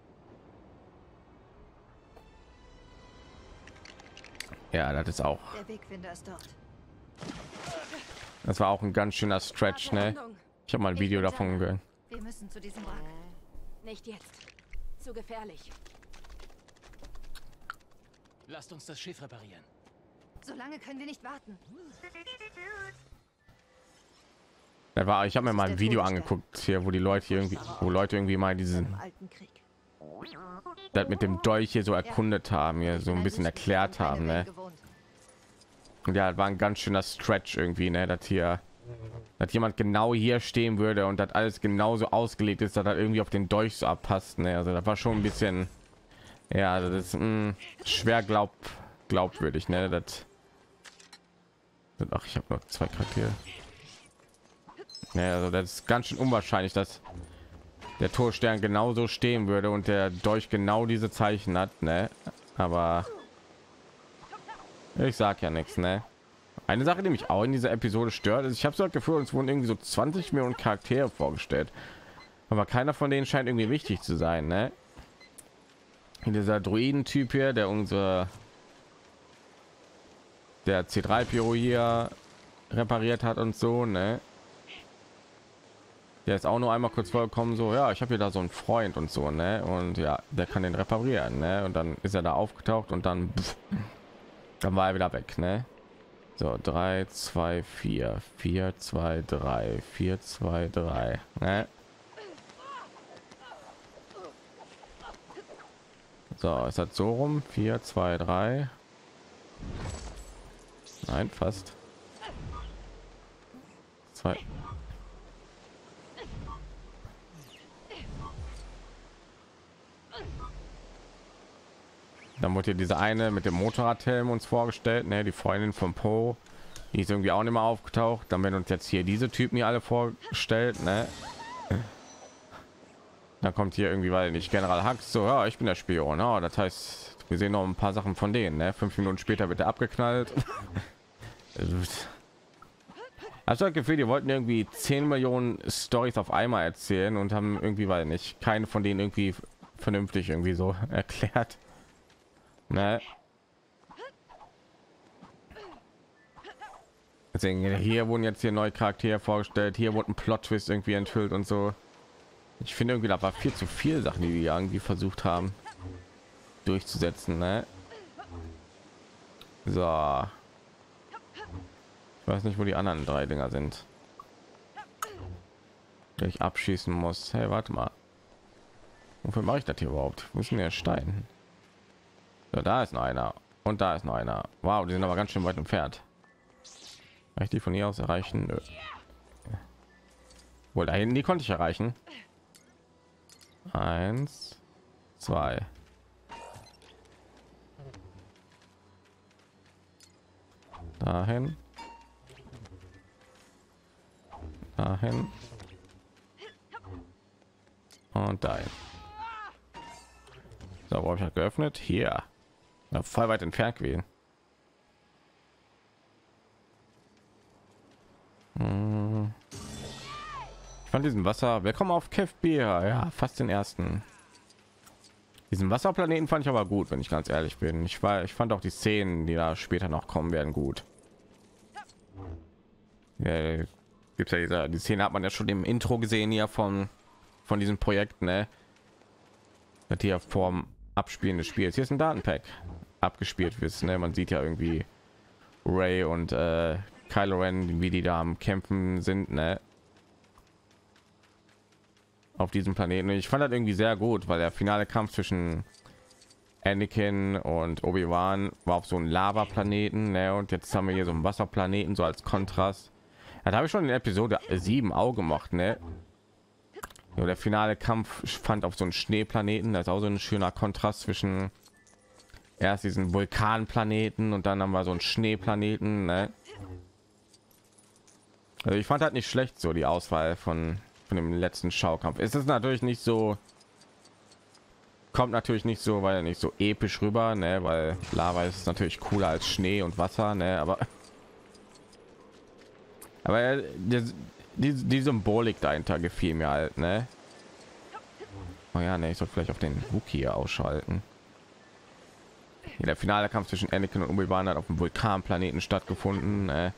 Ja, das ist auch. Der Wegfinder ist dort. Das war auch ein ganz schöner Stretch, ne? Ich habe mal ein Video davon gehört. Wir müssen zu diesem Wrack. Nicht jetzt. Zu gefährlich. Lasst uns das Schiff reparieren. So lange können wir nicht warten. Da war, ich habe mir mal ein Video angeguckt hier, wo die Leute hier irgendwie, wo Leute irgendwie mal diesen, das mit dem Dolch hier so erkundet haben, hier so ein bisschen erklärt haben, ne? Und ja, war ein ganz schöner Stretch irgendwie, ne? Dass hier, dass jemand genau hier stehen würde und das alles genauso ausgelegt ist, dass er irgendwie auf den Dolch so abpasst, ne? Also das war schon ein bisschen, ja, also das ist mh, schwer glaub, glaubwürdig, ne? Das, ach, ich habe noch zwei Charaktere. Ja, also das ist ganz schön unwahrscheinlich, dass der Todesstern genauso stehen würde und der Dolch genau diese Zeichen hat, ne? Aber ich sag ja nichts, ne? Eine Sache, die mich auch in dieser Episode stört, ist, ich habe so das Gefühl, uns wurden irgendwie so zwanzig Millionen Charaktere vorgestellt, aber keiner von denen scheint irgendwie wichtig zu sein, ne? Dieser Druiden-Typ hier, der unsere der C drei P O hier repariert hat und so, ne? Der ist auch nur einmal kurz vollkommen so, ja, ich habe hier da so einen Freund und so, ne? Und ja, der kann den reparieren, ne? Und dann ist er da aufgetaucht und dann pff, dann war er wieder weg, ne? So, drei, zwei, vier, vier, zwei, drei, vier, zwei, drei, ne? So, es hat so rum, vier, zwei, drei. Nein, fast. Zwei. Dann wurde hier diese eine mit dem Motorradhelm uns vorgestellt, ne? Die Freundin von Poe, die ist irgendwie auch nicht mehr aufgetaucht. Dann werden uns jetzt hier diese Typen hier alle vorgestellt, ne? Dann kommt hier irgendwie, weil nicht General Hux so, ja, ich bin der Spion, oh, das heißt, wir sehen noch ein paar Sachen von denen, ne? Fünf Minuten später wird er abgeknallt. Also das Gefühl, die wollten irgendwie zehn Millionen Storys auf einmal erzählen und haben irgendwie, weil nicht keine von denen irgendwie vernünftig irgendwie so erklärt, ne? Deswegen hier wurden jetzt hier neue Charaktere vorgestellt, hier wurde ein Plot-Twist irgendwie enthüllt und so. Ich finde irgendwie, da war viel zu viel Sachen, die die irgendwie versucht haben durchzusetzen, ne? So. Ich weiß nicht, wo die anderen drei Dinger sind, die ich abschießen muss. Hey, warte mal. Wofür mache ich das hier überhaupt? Wo ist denn der Stein? So, da ist noch einer. Und da ist noch einer. Wow, die sind aber ganz schön weit entfernt. Kann ich die von hier aus erreichen? Nö. Wohl da hinten, die konnte ich erreichen. Eins, zwei. Dahin. Dahin. Und dahin. So, wo habe ich halt geöffnet? Hier. Ja, voll weit entfernt gewesen. Hm. Ich fand diesen Wasser. Wir kommen auf Kev Bier. Ja, fast den ersten. Diesen Wasserplaneten fand ich aber gut, wenn ich ganz ehrlich bin. Ich war, ich fand auch die Szenen, die da später noch kommen werden, gut. Ja, gibt's ja diese, die Szene hat man ja schon im Intro gesehen hier von von diesem Projekt, ne? Das hier vorm Abspielen des Spiels. Hier ist ein Datenpack abgespielt wird, ne? Man sieht ja irgendwie Rey und äh, Kylo Ren, wie die da am Kämpfen sind, ne? Auf diesem Planeten. Ich fand das irgendwie sehr gut, weil der finale Kampf zwischen Anakin und Obi-Wan war auf so einem Lava-Planeten, ne? Und jetzt haben wir hier so einen Wasserplaneten so als Kontrast. Da habe ich schon in Episode sieben auch gemacht, ne? Ja, der finale Kampf fand auf so einem Schneeplaneten. Das ist auch so ein schöner Kontrast zwischen erst diesen Vulkanplaneten und dann haben wir so einen Schneeplaneten, ne? Also ich fand halt nicht schlecht so die Auswahl von von dem letzten Schaukampf. Es ist natürlich nicht so, kommt natürlich nicht so, weil nicht so episch rüber, ne? Weil Lava ist natürlich cooler als Schnee und Wasser, ne? Aber aber die, die, die Symbolik dahinter gefiel mir halt, ne? Oh ja, ne, ich sollte vielleicht auf den Wookiee ausschalten. Ja, der finale Kampf zwischen Anakin und Obi-Wan hat auf dem Vulkanplaneten stattgefunden, ne?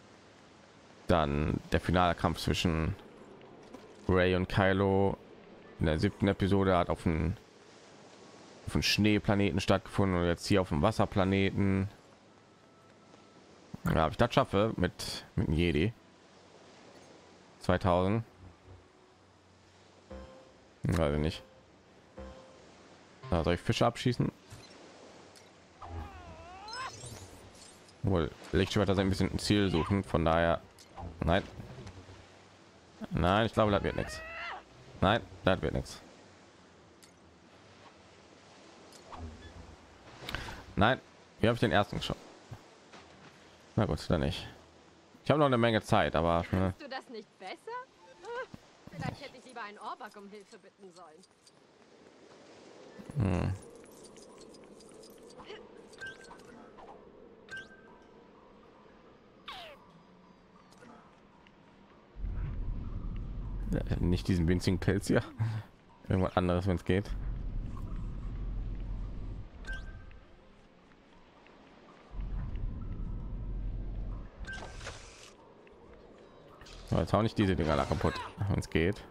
Dann der finale Kampf zwischen Rey und Kylo in der siebten Episode hat auf dem auf dem Schneeplaneten stattgefunden und jetzt hier auf dem Wasserplaneten. Ja, ob ich das schaffe mit mit dem Jedi zweitausend, weiß ich nicht. Da soll ich Fische abschießen? Wohl Lichtschwerter sind ein bisschen ein Ziel suchen, von daher nein. Nein, ich glaube, das wird nichts. Nein, das wird nichts. Nein, wie habe ich den ersten schon? Na gut, dann nicht. Ich habe noch eine Menge Zeit, aber ne. Du das nicht besser? Vielleicht hätte ich lieber einen Orbak um Hilfe bitten sollen. Hm. Nicht diesen winzigen Pelz hier. Irgendwas anderes, wenn es geht. Jetzt auch nicht diese Dinger da kaputt, wenn es geht.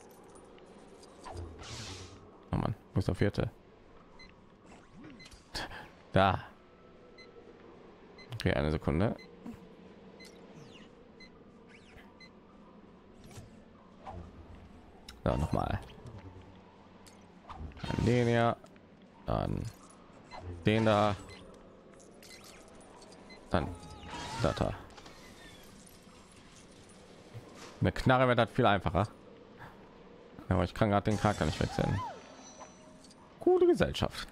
Oh Mann, wo ist der vierte? Da. Okay, eine Sekunde. Ja, noch mal. Den hier, dann den da, dann da. da. Eine Knarre wird das viel einfacher. Aber ich kann gerade den Charakter nicht wechseln. Gute Gesellschaft.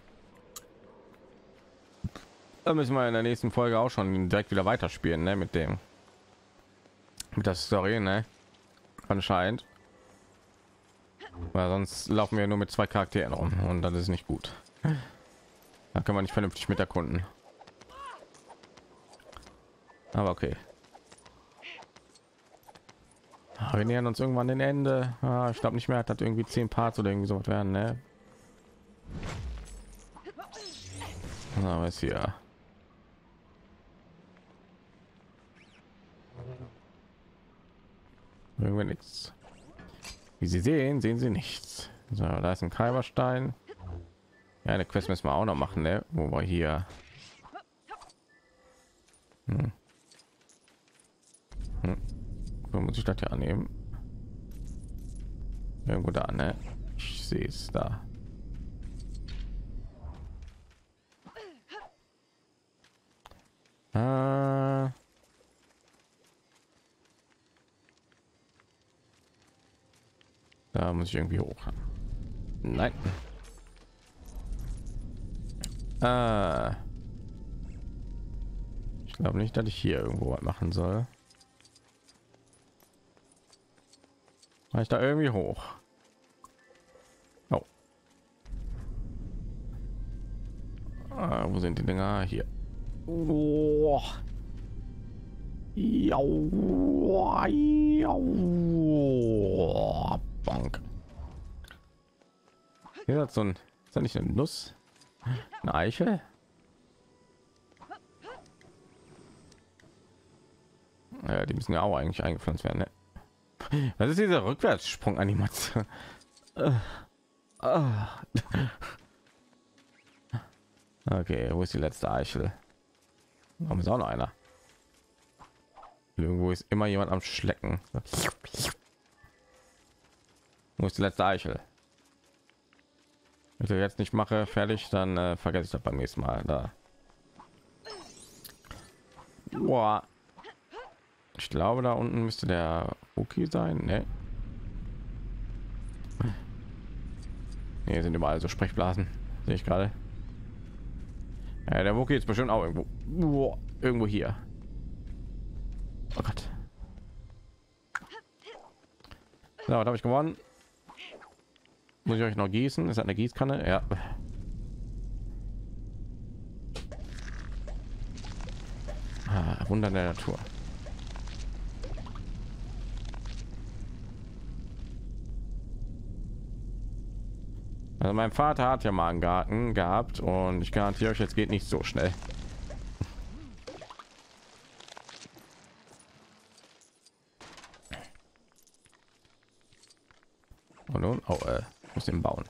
Da müssen wir in der nächsten Folge auch schon direkt wieder weiterspielen, ne? Mit dem, mit der Story, ne? Anscheinend. Weil sonst laufen wir nur mit zwei Charakteren rum und dann ist nicht gut. Da kann man nicht vernünftig mit erkunden. Aber okay. Ah, wir nähern uns irgendwann den Ende. Ah, ich glaube nicht mehr, hat irgendwie zehn Parts oder irgendwie so werden, ne? Na, was hier? Irgendwie nichts. Wie Sie sehen, sehen Sie nichts. So, da ist ein Kaiberstein. Ja, eine Quest müssen wir auch noch machen, ne? Wo wir hier. Hm. Hm. So muss ich das ja annehmen. Irgendwo da, ne? Ich sehe es da. Ah. Da muss ich irgendwie hoch. Nein. Ah. Ich glaube nicht, dass ich hier irgendwo was machen soll. War ich da irgendwie hoch? Oh. Ah, wo sind die Dinger? Hier. Oh. Jau. Jau. Bank. Hier hat so ein, ist da nicht eine Nuss? Eine Eichel? Ja, die müssen ja auch eigentlich eingepflanzt werden, ne? Was ist diese Rückwärtssprung-Animation? Okay, wo ist die letzte Eichel? Warum ist auch noch einer? Irgendwo ist immer jemand am Schlecken. Wo ist die letzte Eichel? Wenn ich jetzt nicht mache, fertig, dann äh, vergesse ich das beim nächsten Mal. Da. Boah. Ich glaube, da unten müsste der Wookie sein. Ne? Hier sind überall so Sprechblasen. Sehe ich gerade. Ja, der Wookie ist bestimmt auch irgendwo. Boah, irgendwo hier. Oh Gott. So, was habe ich gewonnen? Muss ich euch noch gießen? Ist das eine Gießkanne? Ja. Ah, Wunder der Natur. Also mein Vater hat ja mal einen Garten gehabt und ich garantiere euch, jetzt geht nicht so schnell. Und nun, oh, äh, muss den bauen.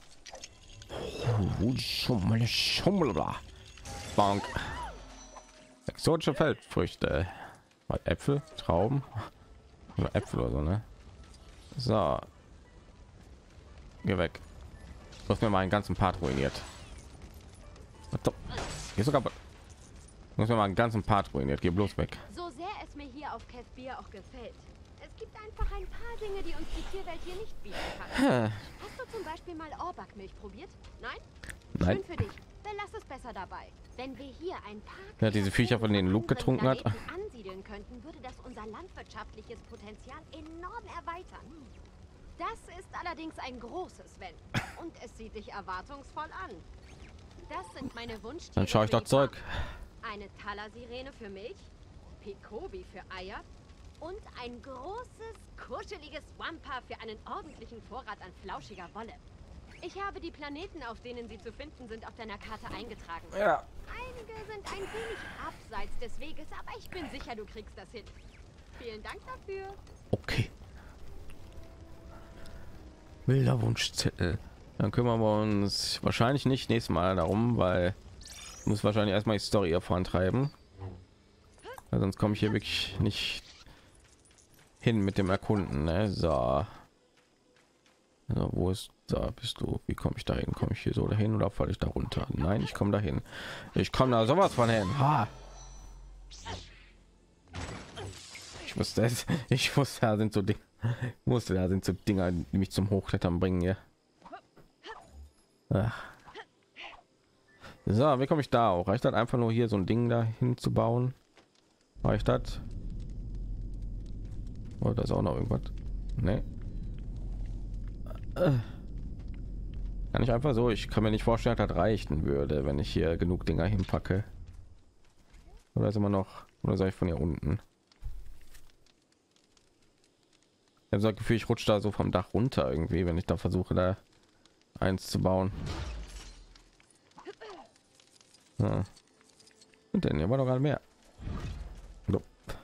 Bank. Exotische Feldfrüchte, Äpfel, Trauben oder Äpfel oder so, ne? So, geh weg. Du hast mir mal einen ganzen Part ruiniert. Hier sogar muss mir mal einen ganzen Part ruiniert. Geh bloß weg. So sehr es mir hier auf Kefbir auch gefällt. Es gibt einfach ein paar Dinge, die uns die Tierwelt hier nicht bieten kann. Hast du zum Beispiel mal Orbak-Milch probiert? Nein? Nein. Schön für dich. Belass es besser dabei. Wenn wir hier ein paar ja, diese Viecher von denen Luke getrunken hat, ansiedeln könnten, würde das unser landwirtschaftliches Potenzial enorm erweitern. Das ist allerdings ein großes Wenn. Und es sieht dich erwartungsvoll an. Das sind meine Wunschtiere. Dann schaue ich doch Zeug. Eine Thaler-Sirene für Milch, Pikobi für Eier und ein großes, kuscheliges Wampa für einen ordentlichen Vorrat an flauschiger Wolle. Ich habe die Planeten, auf denen sie zu finden sind, auf deiner Karte eingetragen. Ja. Einige sind ein wenig abseits des Weges, aber ich bin sicher, du kriegst das hin. Vielen Dank dafür. Okay. Wilder Wunschzettel. Dann kümmern wir uns wahrscheinlich nicht nächstes Mal darum, weil ich muss wahrscheinlich erstmal die Story hier vorantreiben. Weil sonst komme ich hier wirklich nicht hin mit dem Erkunden. Ne? So. Also, wo ist da bist du? Wie komme ich da hin? Komme ich hier so dahin oder falle ich da runter? Nein, ich komme dahin. Ich komme da sowas von hin. Ha. Ich wusste es. Ich wusste, da sind so Dinge. Musste da sind so Dinger, die mich zum Hochklettern bringen hier. Ach. So, wie komme ich da auch? Reicht das einfach nur hier so ein Ding dahin zu bauen? Reicht das? Oder oh, ist auch noch irgendwas? Nee. Kann ich einfach so, ich kann mir nicht vorstellen, dass das reichen würde, wenn ich hier genug Dinger hinpacke. Oder ist immer noch, oder soll ich von hier unten? Ich habe so das Gefühl, ich rutsche da so vom Dach runter irgendwie, wenn ich da versuche, da eins zu bauen. Ja. Und denn hier war doch gerade mehr. So.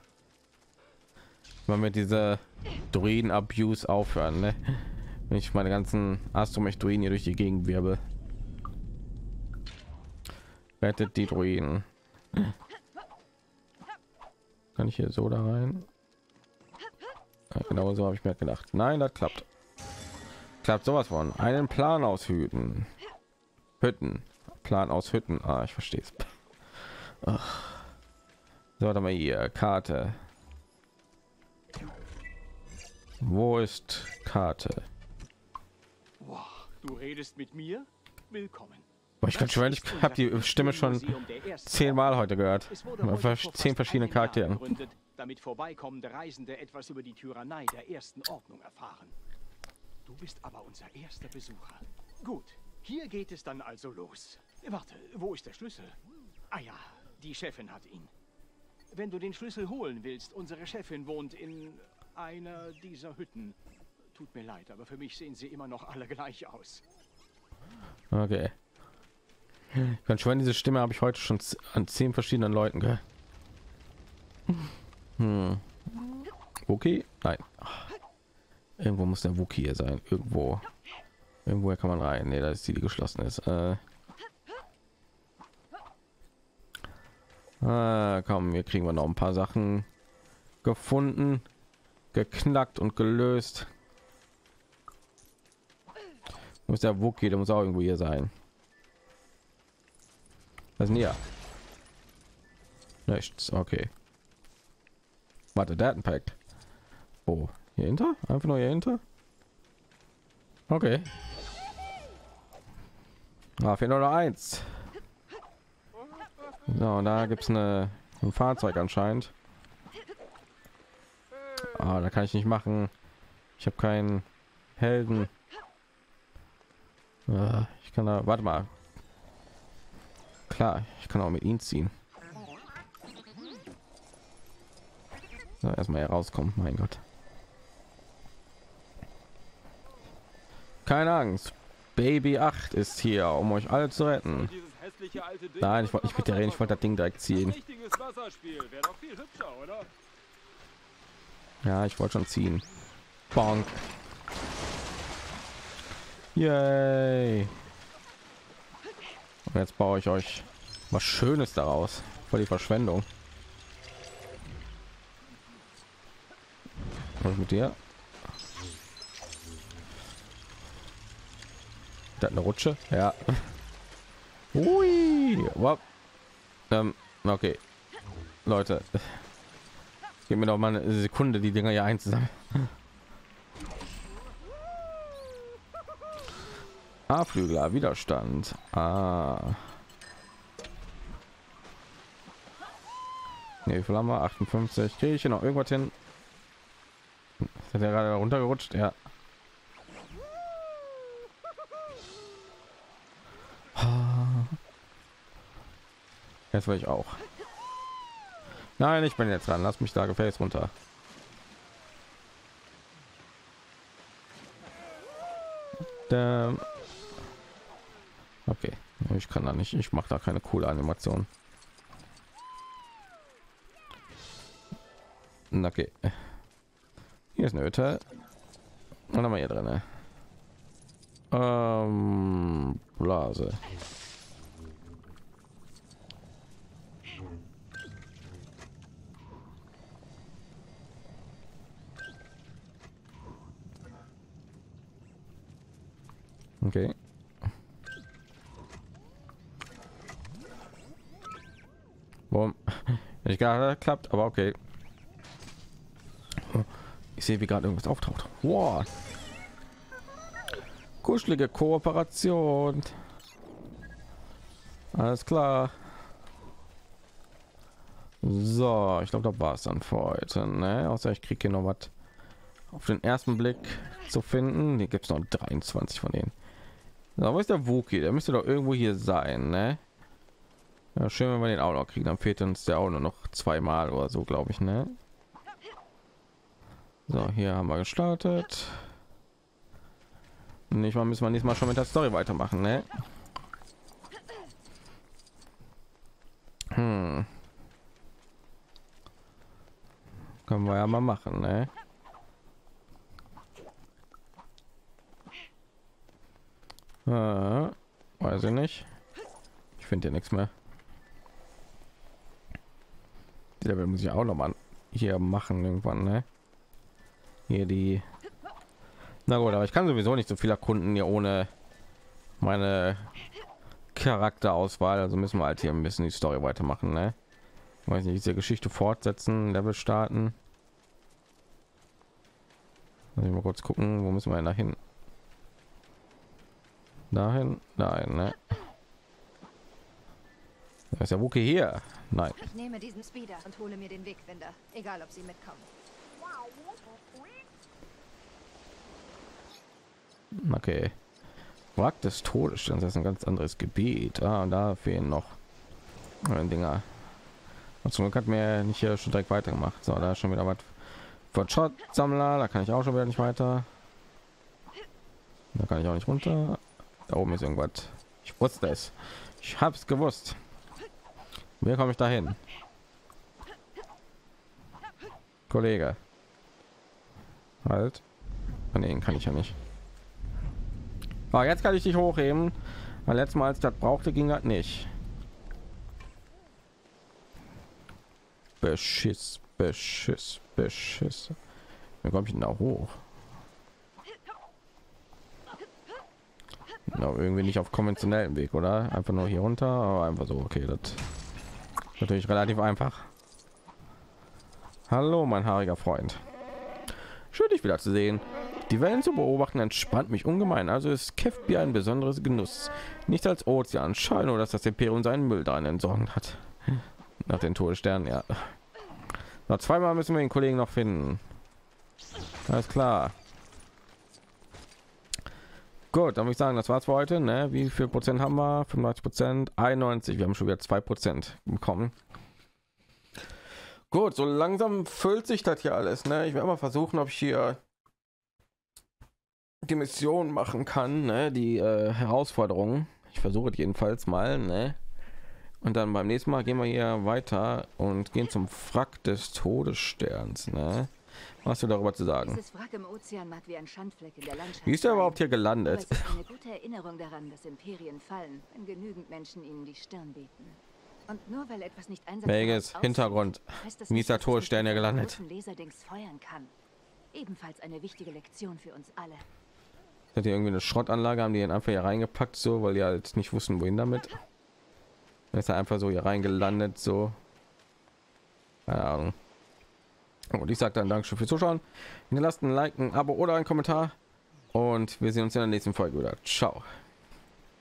Wenn wir diese Druiden-Abuse aufhören, ne? Wenn ich meine ganzen Astromech-Druiden hier durch die Gegend wirbel. Rettet die Druiden. Kann ich hier so da rein? Ja, genau so habe ich mir gedacht. Nein, das klappt. Klappt sowas von. Einen Plan aus Hüten. Hütten. Plan aus Hütten. Ah, ich verstehe es. So, warte mal hier. Karte. Wo ist Karte? Wow, du redest mit mir? Willkommen. Boah, ich kann schon, ich habe die Stimme schon zehnmal heute gehört. Zehn verschiedene Charaktere. Damit vorbeikommende Reisende etwas über die Tyrannei der ersten Ordnung erfahren. Du bist aber unser erster Besucher. Gut, hier geht es dann also los. Warte, wo ist der Schlüssel? Ah ja, die Chefin hat ihn. Wenn du den Schlüssel holen willst, unsere Chefin wohnt in einer dieser Hütten. Tut mir leid, aber für mich sehen sie immer noch alle gleich aus. Okay. Ganz schön, diese Stimme habe ich heute schon an zehn verschiedenen Leuten gehört. Hm. Wookie? Nein. Irgendwo muss der Wookie hier sein. Irgendwo. Irgendwo kann man rein. Nee, da ist die, die geschlossen ist. Äh. Ah, komm, wir kriegen wir noch ein paar Sachen gefunden, geknackt und gelöst. Muss der Wookie, der muss auch irgendwo hier sein. Was denn hier? Nichts. Okay. Warte, Datenpack. Oh, hier hinter? Einfach nur hier hinter? Okay. Ah, fehlt nur noch eins. So, da gibt es eine ein Fahrzeug anscheinend. Ah, da kann ich nicht machen. Ich habe keinen Helden. Ah, ich kann da, warte mal. Klar, ich kann auch mit ihm ziehen. So, erstmal herauskommen, mein Gott. Keine Angst. Baby acht ist hier, um euch alle zu retten. Nein, ich wollte nicht mit der reden, ich wollte das Ding direkt ziehen. Ja, ich wollte schon ziehen. Bonk. Yay. Und jetzt baue ich euch was Schönes daraus. Voll die Verschwendung. Was mit dir? Das eine Rutsche? Ja. Ui. Wow. Ähm, okay. Leute. Gib mir doch mal eine Sekunde, die Dinger hier einzusammeln. A-Flügler, Widerstand. Ah. Nee, wie viel haben wir? achtundfünfzig. Kriege ich hier noch irgendwas hin? Ist der gerade runtergerutscht? Ja. Jetzt will ich auch. Nein, ich bin jetzt dran. Lass mich da gefälligst runter. Ähm. Okay, ich kann da nicht. Ich mache da keine coole Animation. Okay. Hier ist eine Hütte. Und haben wir hier drin. Ähm, Blase. Okay. Warum? Ich gerade klappt, aber okay. Ich sehe, wie gerade irgendwas auftaucht. Wow. Kuschelige Kooperation. Alles klar. So, ich glaube, da war es dann für heute. Ne? Außer ich kriege hier noch was auf den ersten Blick zu finden. Hier gibt es noch dreiundzwanzig von denen. So, wo ist der Wookie? Der müsste doch irgendwo hier sein, ne? Ja, schön, wenn wir den auch noch kriegen. Dann fehlt uns der auch nur noch zweimal oder so, glaube ich, ne? So, hier haben wir gestartet. Nicht mal müssen wir nächstes Mal schon mit der Story weitermachen, ne? Hm. Können wir ja mal machen, ne? Äh, weiß ich nicht. Ich finde ja nichts mehr. Die Level muss ich auch noch mal hier machen irgendwann, ne? Hier die. Na gut, aber ich kann sowieso nicht so viel erkunden hier ohne meine Charakterauswahl. Also müssen wir halt hier ein bisschen die Story weitermachen, ne? Ich weiß nicht, diese Geschichte fortsetzen, Level starten. Muss ich mal kurz gucken, wo müssen wir denn dahin? Dahin, nein, ne? Da ist der Wookie hier. Nein. Ich nehme diesen Speeder und hole mir den Wegfinder, egal ob sie mitkommen. Okay. Wrack des Todes, das ist ein ganz anderes Gebiet. Ah, und da fehlen noch Dinger. Und zum Glück hat mir nicht hier schon direkt weitergemacht. So, da ist schon wieder was für Schrottsammler. Da kann ich auch schon wieder nicht weiter. Da kann ich auch nicht runter. Da oben ist irgendwas. Ich wusste es. Ich hab's gewusst. Wie komme ich da hin? Kollege. Halt. Ah, nee, kann ich ja nicht. Aber jetzt kann ich dich hochheben. Weil letztes Mal, als ich das brauchte, ging das nicht. Beschiss, Beschiss, Beschiss. Wie komme ich denn da hoch? No, irgendwie nicht auf konventionellen Weg, oder? Einfach nur hier runter, aber einfach so. Okay, das ist natürlich relativ einfach. Hallo, mein haariger Freund. Schön, dich wieder zu sehen. Die Wellen zu beobachten entspannt mich ungemein. Also ist Kefbi ein besonderes Genuss. Nicht als Ozean. Schade nur, dass das Imperium seinen Müll daran entsorgt hat. Nach den Todessternen, ja. Noch zweimal müssen wir den Kollegen noch finden. Alles klar. Gut, dann würde ich sagen, das war's für heute. Ne? Wie viel Prozent haben wir? fünfundneunzig Prozent, einundneunzig. Wir haben schon wieder zwei Prozent bekommen. Gut, so langsam füllt sich das hier alles. Ne? Ich werde mal versuchen, ob ich hier die Mission machen kann, ne? Die äh, Herausforderungen. Ich versuche es jedenfalls mal. Ne? Und dann beim nächsten Mal gehen wir hier weiter und gehen zum Wrack des Todessterns. Ne? Was hast du darüber zu sagen? Dieses Wrack im Ozean mag wie ein Schandfleck in der Landschaft. Wie ist er überhaupt hier gelandet? Aber es ist eine gute Erinnerung daran, dass Imperien fallen, wenn genügend Menschen ihnen die Stirn bieten. Und nur weil etwas nicht Welches Hintergrund? Wie ist der Todesstern ja gelandet? Laserdings feuern kann. Ebenfalls eine wichtige Lektion für uns alle. Hat die irgendwie eine Schrottanlage, haben die ihn einfach hier reingepackt, so, weil die halt nicht wussten, wohin damit. Dann ist er einfach so hier reingelandet, so. Keine Ahnung. Und ich sage dann Dankeschön fürs Zuschauen. Hinterlasst ein Like, ein Abo oder ein Kommentar. Und wir sehen uns in der nächsten Folge wieder. Ciao.